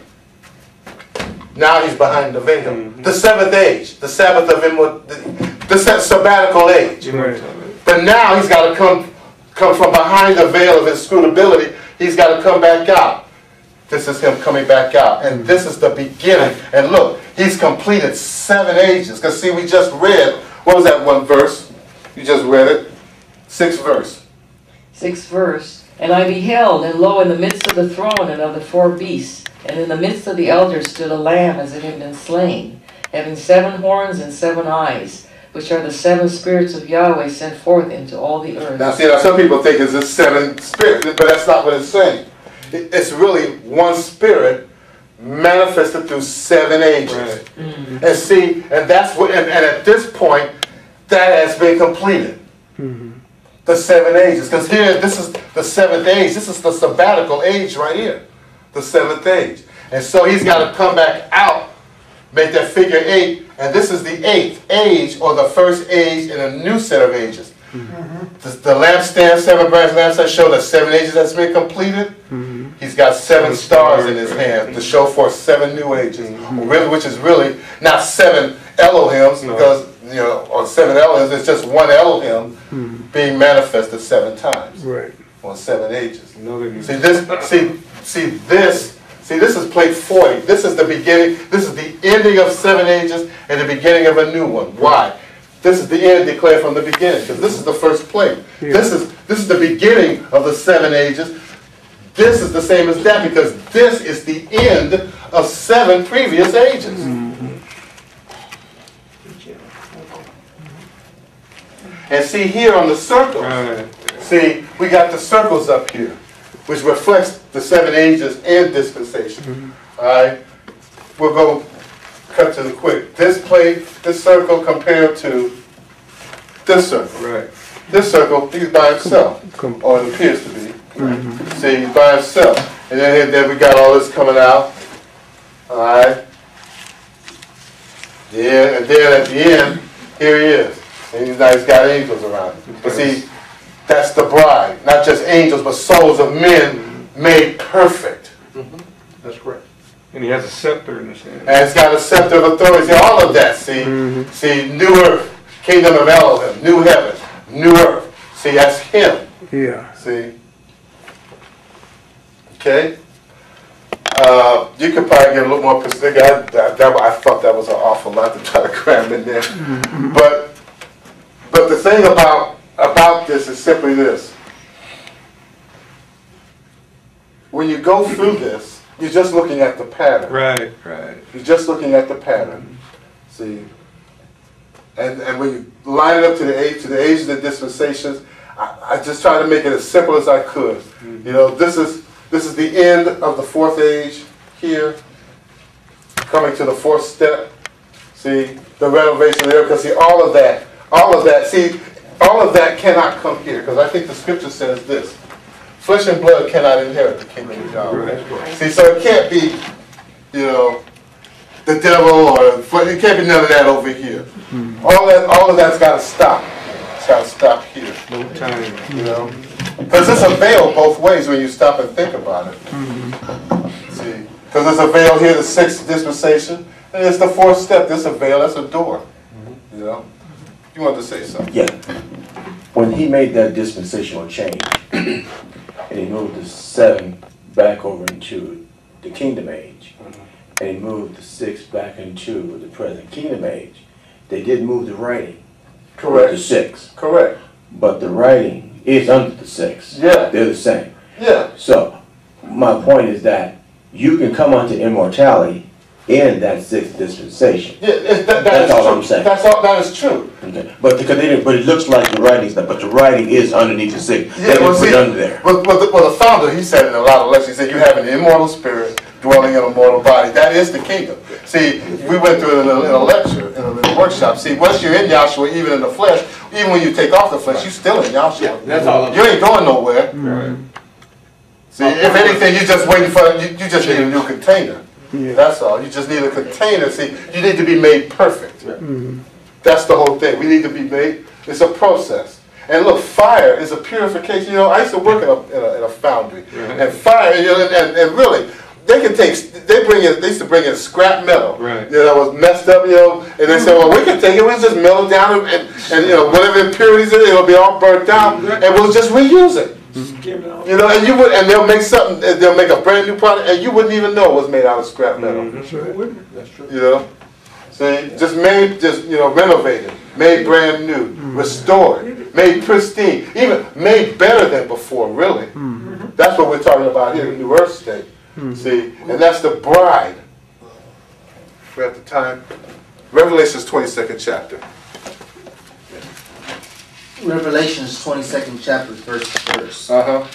Now he's behind the veil. Mm-hmm. The seventh age, the Sabbath of immortality, the, the sabbatical age. Right. But now he's got to come, come from behind the veil of inscrutability. He's got to come back out. This is him coming back out. And this is the beginning. And look, he's completed seven ages. Because see, we just read, what was that one verse? You just read it. Sixth verse. Sixth verse. And I beheld, and lo, in the midst of the throne and of the four beasts, and in the midst of the elders stood a lamb as it had been slain, having seven horns and seven eyes, which are the seven spirits of Yahweh sent forth into all the earth. Now see, now some people think it's just seven spirits, but that's not what it's saying. It's really one spirit manifested through seven ages. Right. Mm-hmm. And see, and that's what, and, and at this point, that has been completed. Mm-hmm. The seven ages. Because here, this is the seventh age. This is the sabbatical age right here. The seventh age. And so he's got to come back out, make that figure eight, and this is the eighth age, or the first age in a new set of ages. Mm-hmm. The, the lampstand, seven branch lampstand, show that seven ages has been completed. Mm-hmm. He's got seven stars in his hand to show for seven new ages, mm-hmm. which is really not seven Elohims, no. because, you know, or seven Elohims, it's just one Elohim mm-hmm. being manifested seven times. Right. On seven ages. No, see this see see this see this is plate forty. This is the beginning, this is the ending of seven ages and the beginning of a new one. Why? This is the end declared from the beginning, because this is the first plate. Yeah. This is this is the beginning of the seven ages. This is the same as that, because this is the end of seven previous ages. Mm-hmm. And see here on the circles, right. see, we got the circles up here, which reflects the seven ages and dispensation. Mm-hmm. All right? We'll go cut to the quick. This plate, this circle compared to this circle. Right. This circle, he's by himself, or it appears to be. See, he's by himself. And then, then we got all this coming out. All right. Yeah, and then at the end, here he is. And he's, now he's got angels around him. But see, that's the bride. Not just angels, but souls of men made perfect. Mm-hmm. That's correct. And he has a scepter in his hand. And it's got a scepter of authority. See, all of that, see? Mm-hmm. See, new earth, kingdom of Elohim, new heaven, new earth. See, that's him. Yeah. See? Okay? Uh, you could probably get a little more specific. I, that, that, I thought that was an awful lot to try to cram in there. Mm-hmm. But but the thing about, about this is simply this. When you go through this, you're just looking at the pattern. Right, right. You're just looking at the pattern. See? And and when you line it up to the age, to the age of the dispensations, I, I just try to make it as simple as I could. Mm-hmm. You know, this is this is the end of the fourth age here, coming to the fourth step. See, the renovation there, because see, all of that, all of that, see, all of that cannot come here, because I think the scripture says this: flesh and blood cannot inherit the kingdom of God. Right. See, so it can't be, you know, the devil, or it can't be none of that over here. Mm-hmm. All that, all of that's got to stop. It's got to stop here. No time, you know, because it's a veil both ways when you stop and think about it. Mm-hmm. See, because there's a veil here, the sixth dispensation, and it's the fourth step. There's a veil. That's a door. Mm-hmm. You know, you wanted to say something? Yeah. When he made that dispensational change, and he moved the seven back over into the kingdom age, mm-hmm. and he moved the six back into the present kingdom age, they did move the writing. Correct. The six. Correct. But the writing is under the six. Yeah. They're the same. Yeah. So, my point is that you can come unto immortality in that sixth dispensation. Yeah, it, that, that That's is all true. I'm saying. That's all. That is true. Okay. But because they didn't, but it looks like the writing's not. But the writing is underneath the six. Yeah, they well, didn't see, put it under there. Well, well, the, well, the founder, he said in a lot of lectures, he said, you have an immortal spirit dwelling in a mortal body. That is the kingdom. See, we went through it in a, in a lecture, in a, in a workshop. See, once you're in Yahshua, even in the flesh, even when you take off the flesh, you're still in Yahshua. Yeah, that's all. You ain't going nowhere. right. See, if anything, you're just waiting for, you, you just need a new container. Yeah. That's all. You just need a container. See, you need to be made perfect. Mm-hmm. That's the whole thing. We need to be made. It's a process. And look, fire is a purification. You know, I used to work in a, in a, in a foundry. Right. And fire, you know, and, and really, they can take, they bring in, they used to bring in scrap metal. Right. You know, that was messed up, you know, and they said, well, we can take it, we'll just melt it down, and, and, and you know, whatever impurities in it, it'll be all burnt down, and we'll just reuse it. You know, and you would, and they'll make something, they'll make a brand new product, and you wouldn't even know it was made out of scrap metal. Mm-hmm. That's right. That's true. You know, see, just made, just you know, renovated, made brand new, restored, made pristine, even made better than before. Really, mm-hmm. That's what we're talking about here, the New Earth State. Mm-hmm. See, and that's the bride. We're at the time. Revelation's twenty-second chapter. Revelations twenty-second chapter, verse to verse. Uh huh.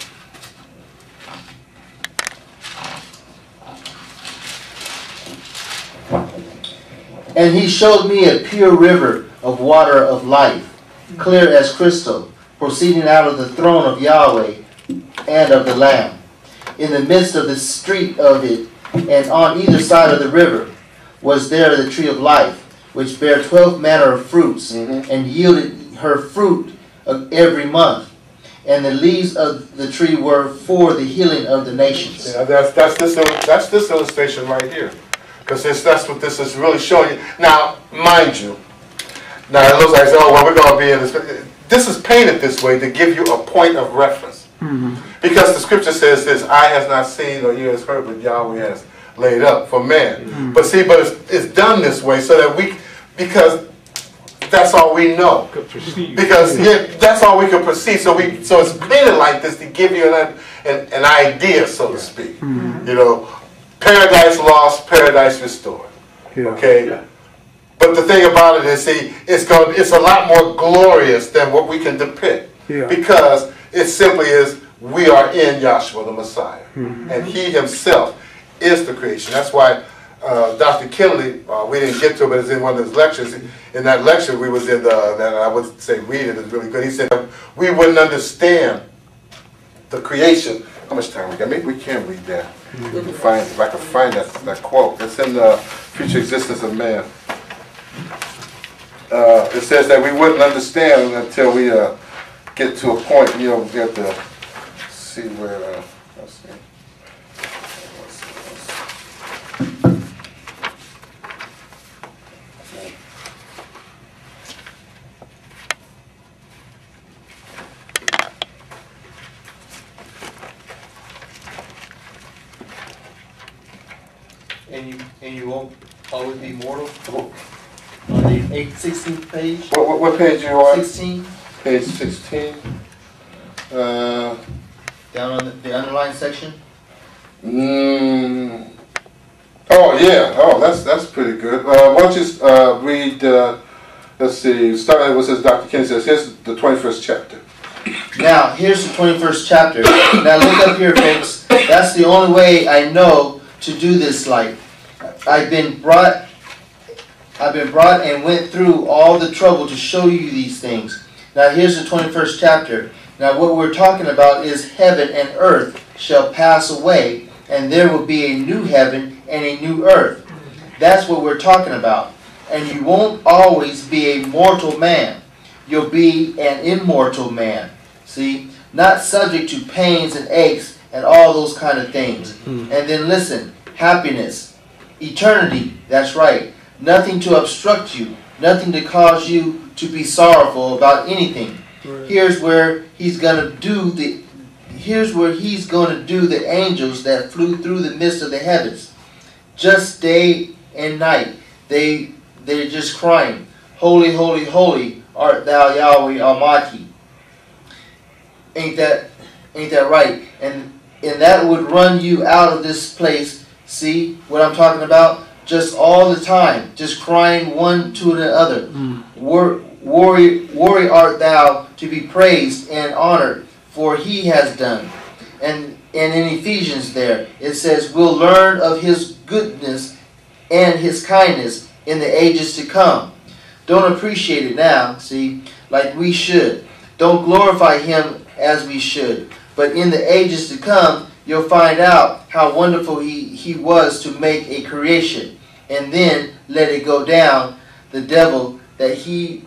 And he showed me a pure river of water of life, clear as crystal, proceeding out of the throne of Yahweh and of the Lamb. In the midst of the street of it, and on either side of the river, was there the tree of life, which bare twelve manner of fruits, mm-hmm. and yielded her fruit of every month. And the leaves of the tree were for the healing of the nations. Yeah, that's that's this that's this illustration right here. Because that's what this is really showing you. Now, mind you, now it looks like, oh, well, we're going to be in this. This is painted this way to give you a point of reference. Mm-hmm. Because the scripture says this, eye has not seen or ear has heard, but Yahweh has laid up for man. Mm-hmm. But see, but it's, it's done this way so that we, because that's all we know. Because yeah, that's all we can perceive. So we, so it's painted like this to give you an, an, an idea, so to speak. Mm-hmm. You know, paradise lost, paradise restored. Yeah. Okay? Yeah. But the thing about it is, see, it's going, it's a lot more glorious than what we can depict. Yeah. Because it simply is, we are in Yahshua the Messiah. Mm-hmm. And he himself is the creation. That's why uh, Doctor Kinley, uh, we didn't get to it, but it's in one of his lectures. In that lecture, we was in the, and I would say read it is really good. He said, we wouldn't understand the creation. How much time we got? Maybe we can read that. We can find, if I can find that, that quote. It's in the future existence of man. Uh, it says that we wouldn't understand until we uh, get to a point, you know, we have to see where, uh, let's see. Let's see, let's see. And you and you won't always be mortal? On the eight sixteenth page? What, what, what page you on? Sixteen, Page sixteen. Uh, down on the, the underlined section? mm, oh yeah, oh that's that's pretty good. Uh, why don't you uh, read, uh, let's see, starting with this, Doctor Ken says, here's the twenty-first chapter. Now, here's the twenty-first chapter. Now look up here, folks. That's the only way I know to do this life. I've been brought I've been brought and went through all the trouble to show you these things. Now here's the twenty-first chapter. Now what we're talking about is heaven and earth shall pass away, and there will be a new heaven and a new earth. That's what we're talking about. And you won't always be a mortal man. You'll be an immortal man. See? Not subject to pains and aches and all those kind of things. And then listen, happiness, eternity, that's right. Nothing to obstruct you, nothing to cause you to be sorrowful about anything. Right. Here's where he's gonna do the here's where he's gonna do the angels that flew through the midst of the heavens. Just day and night. They they're just crying, holy, holy, holy art thou Yahweh Almighty. Ain't that ain't that right? And and that would run you out of this place. See what I'm talking about? Just all the time, just crying one to the other. Mm. War, worry, worry art thou to be praised and honored, for he has done. And, and in Ephesians there, it says, we'll learn of his goodness and his kindness in the ages to come. Don't appreciate it now, see, like we should. Don't glorify him as we should. But in the ages to come, you'll find out how wonderful he, he was to make a creation, and then let it go down, the devil, that he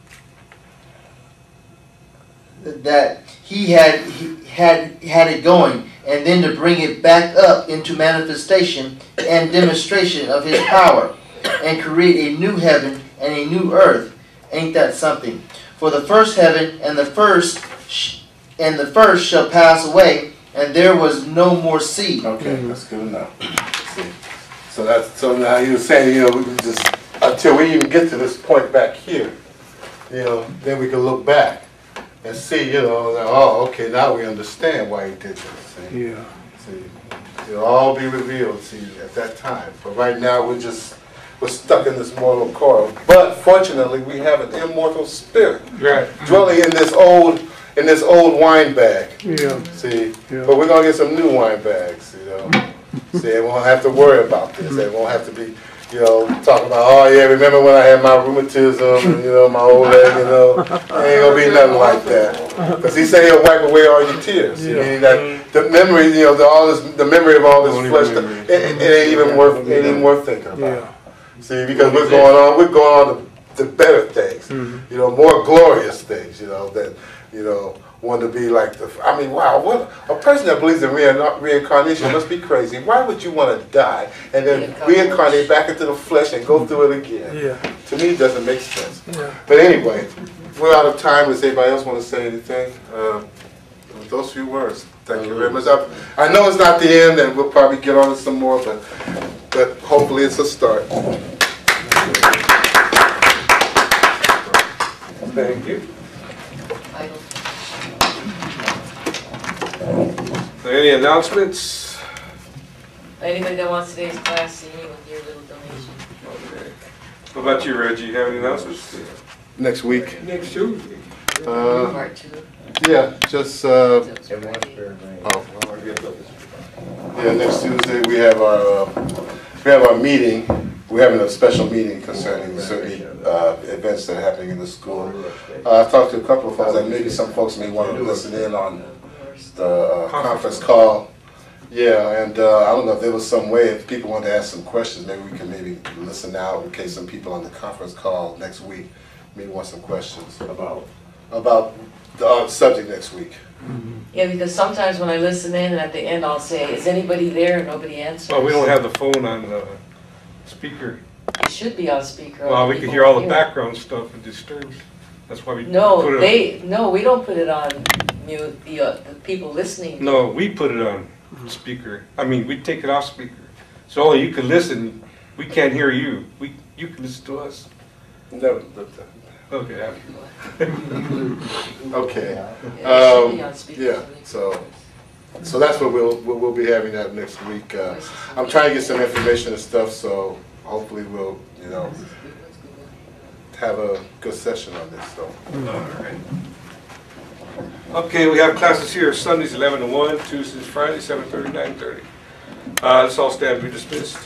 that he had he had had it going, and then to bring it back up into manifestation and demonstration of his power, and create a new heaven and a new earth. Ain't that something? For the first heaven and the first sh and the first shall pass away, and there was no more sea. Okay, that's good enough. See. So that's so now you're saying, you know, we can just until we even get to this point back here, you know, then we can look back and see, you know, that, oh, okay, now we understand why he did this. See? Yeah. See, it'll all be revealed, see, at that time. But right now we're just we're stuck in this mortal coil. But fortunately, we have an immortal spirit, right, dwelling in this old. in this old wine bag. Yeah. See? Yeah. But we're going to get some new wine bags, you know. See, they won't have to worry about this. They won't have to be, you know, talking about, oh yeah, remember when I had my rheumatism and, you know, my old leg, you know. It ain't going to be nothing like that. Because he said he'll wipe away all your tears. Yeah. I mean, that, the memory, you know, the, all this, the memory of all this flesh, it, it, it ain't even worth, it ain't even worth thinking about. Yeah. See, because we're going on, we're going on to, to better things, mm-hmm. you know, more glorious things, you know, that, you know, want to be like the, I mean, wow, what, a person that believes in rein, reincarnation must be crazy. Why would you want to die and then reincarnate back into the flesh and go through it again? Yeah. To me, it doesn't make sense. Yeah. But anyway, we're out of time. Does anybody else want to say anything? Uh, with those few words, thank you very much. I, I know it's not the end, and we'll probably get on it some more, but, but hopefully it's a start. Thank you. Any announcements? Anybody that wants today's class, see me with your little donation. Okay. What about you, Reggie? You have any announcements? Next week. Next Tuesday. Uh, Part two. Yeah, just, uh, oh. Yeah, next Tuesday we have our, uh, we have our meeting. We're having a special meeting concerning certain uh, events that are happening in the school. Uh, I've talked to a couple of folks, and maybe some folks may want to listen in on the uh, conference call. Yeah, and uh, I don't know if there was some way, if people wanted to ask some questions, maybe we could maybe listen out in case some people on the conference call next week maybe want some questions about about the uh, subject next week. Yeah, because sometimes when I listen in and at the end I'll say, is anybody there? And nobody answers. Well, we don't have the phone on the speaker. It should be on speaker. Well, we can hear all the background stuff and disturbs. That's why we put No, it they, no, we don't put it on mute, the, uh, the people listening. on. No, we put it on speaker. I mean, we take it off speaker. So only you can listen. We can't hear you. We, you can listen to us. No, Okay. okay. Yeah, it should be Um, on speaker. yeah, so so that's what we'll we'll, we'll be having that next week. Uh, I'm trying to get some information and stuff, so hopefully we'll you know have a good session on this. So. Okay, we have classes here Sundays eleven to one, Tuesdays, Fridays seven thirty, nine thirty. Uh, let's all stand and be dismissed.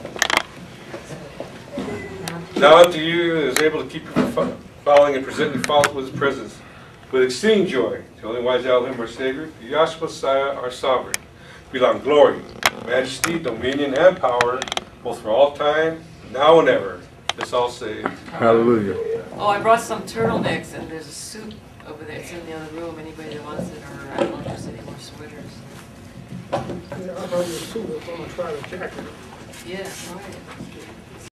Now unto you who is able to keep you from following and present you follow with his presence with exceeding joy. The only wise out of him, our Savior, Yahshua Messiah, our Sovereign, belong glory, majesty, dominion, and power, both for all time, now and ever. Let's all say, Hallelujah. Oh, I brought some turtlenecks and there's a suit over there. It's in the other room. Anybody that wants it, or I don't know if there's any more sweaters. Yeah, I know your suit, I'm gonna try to jacket it. Yeah, right.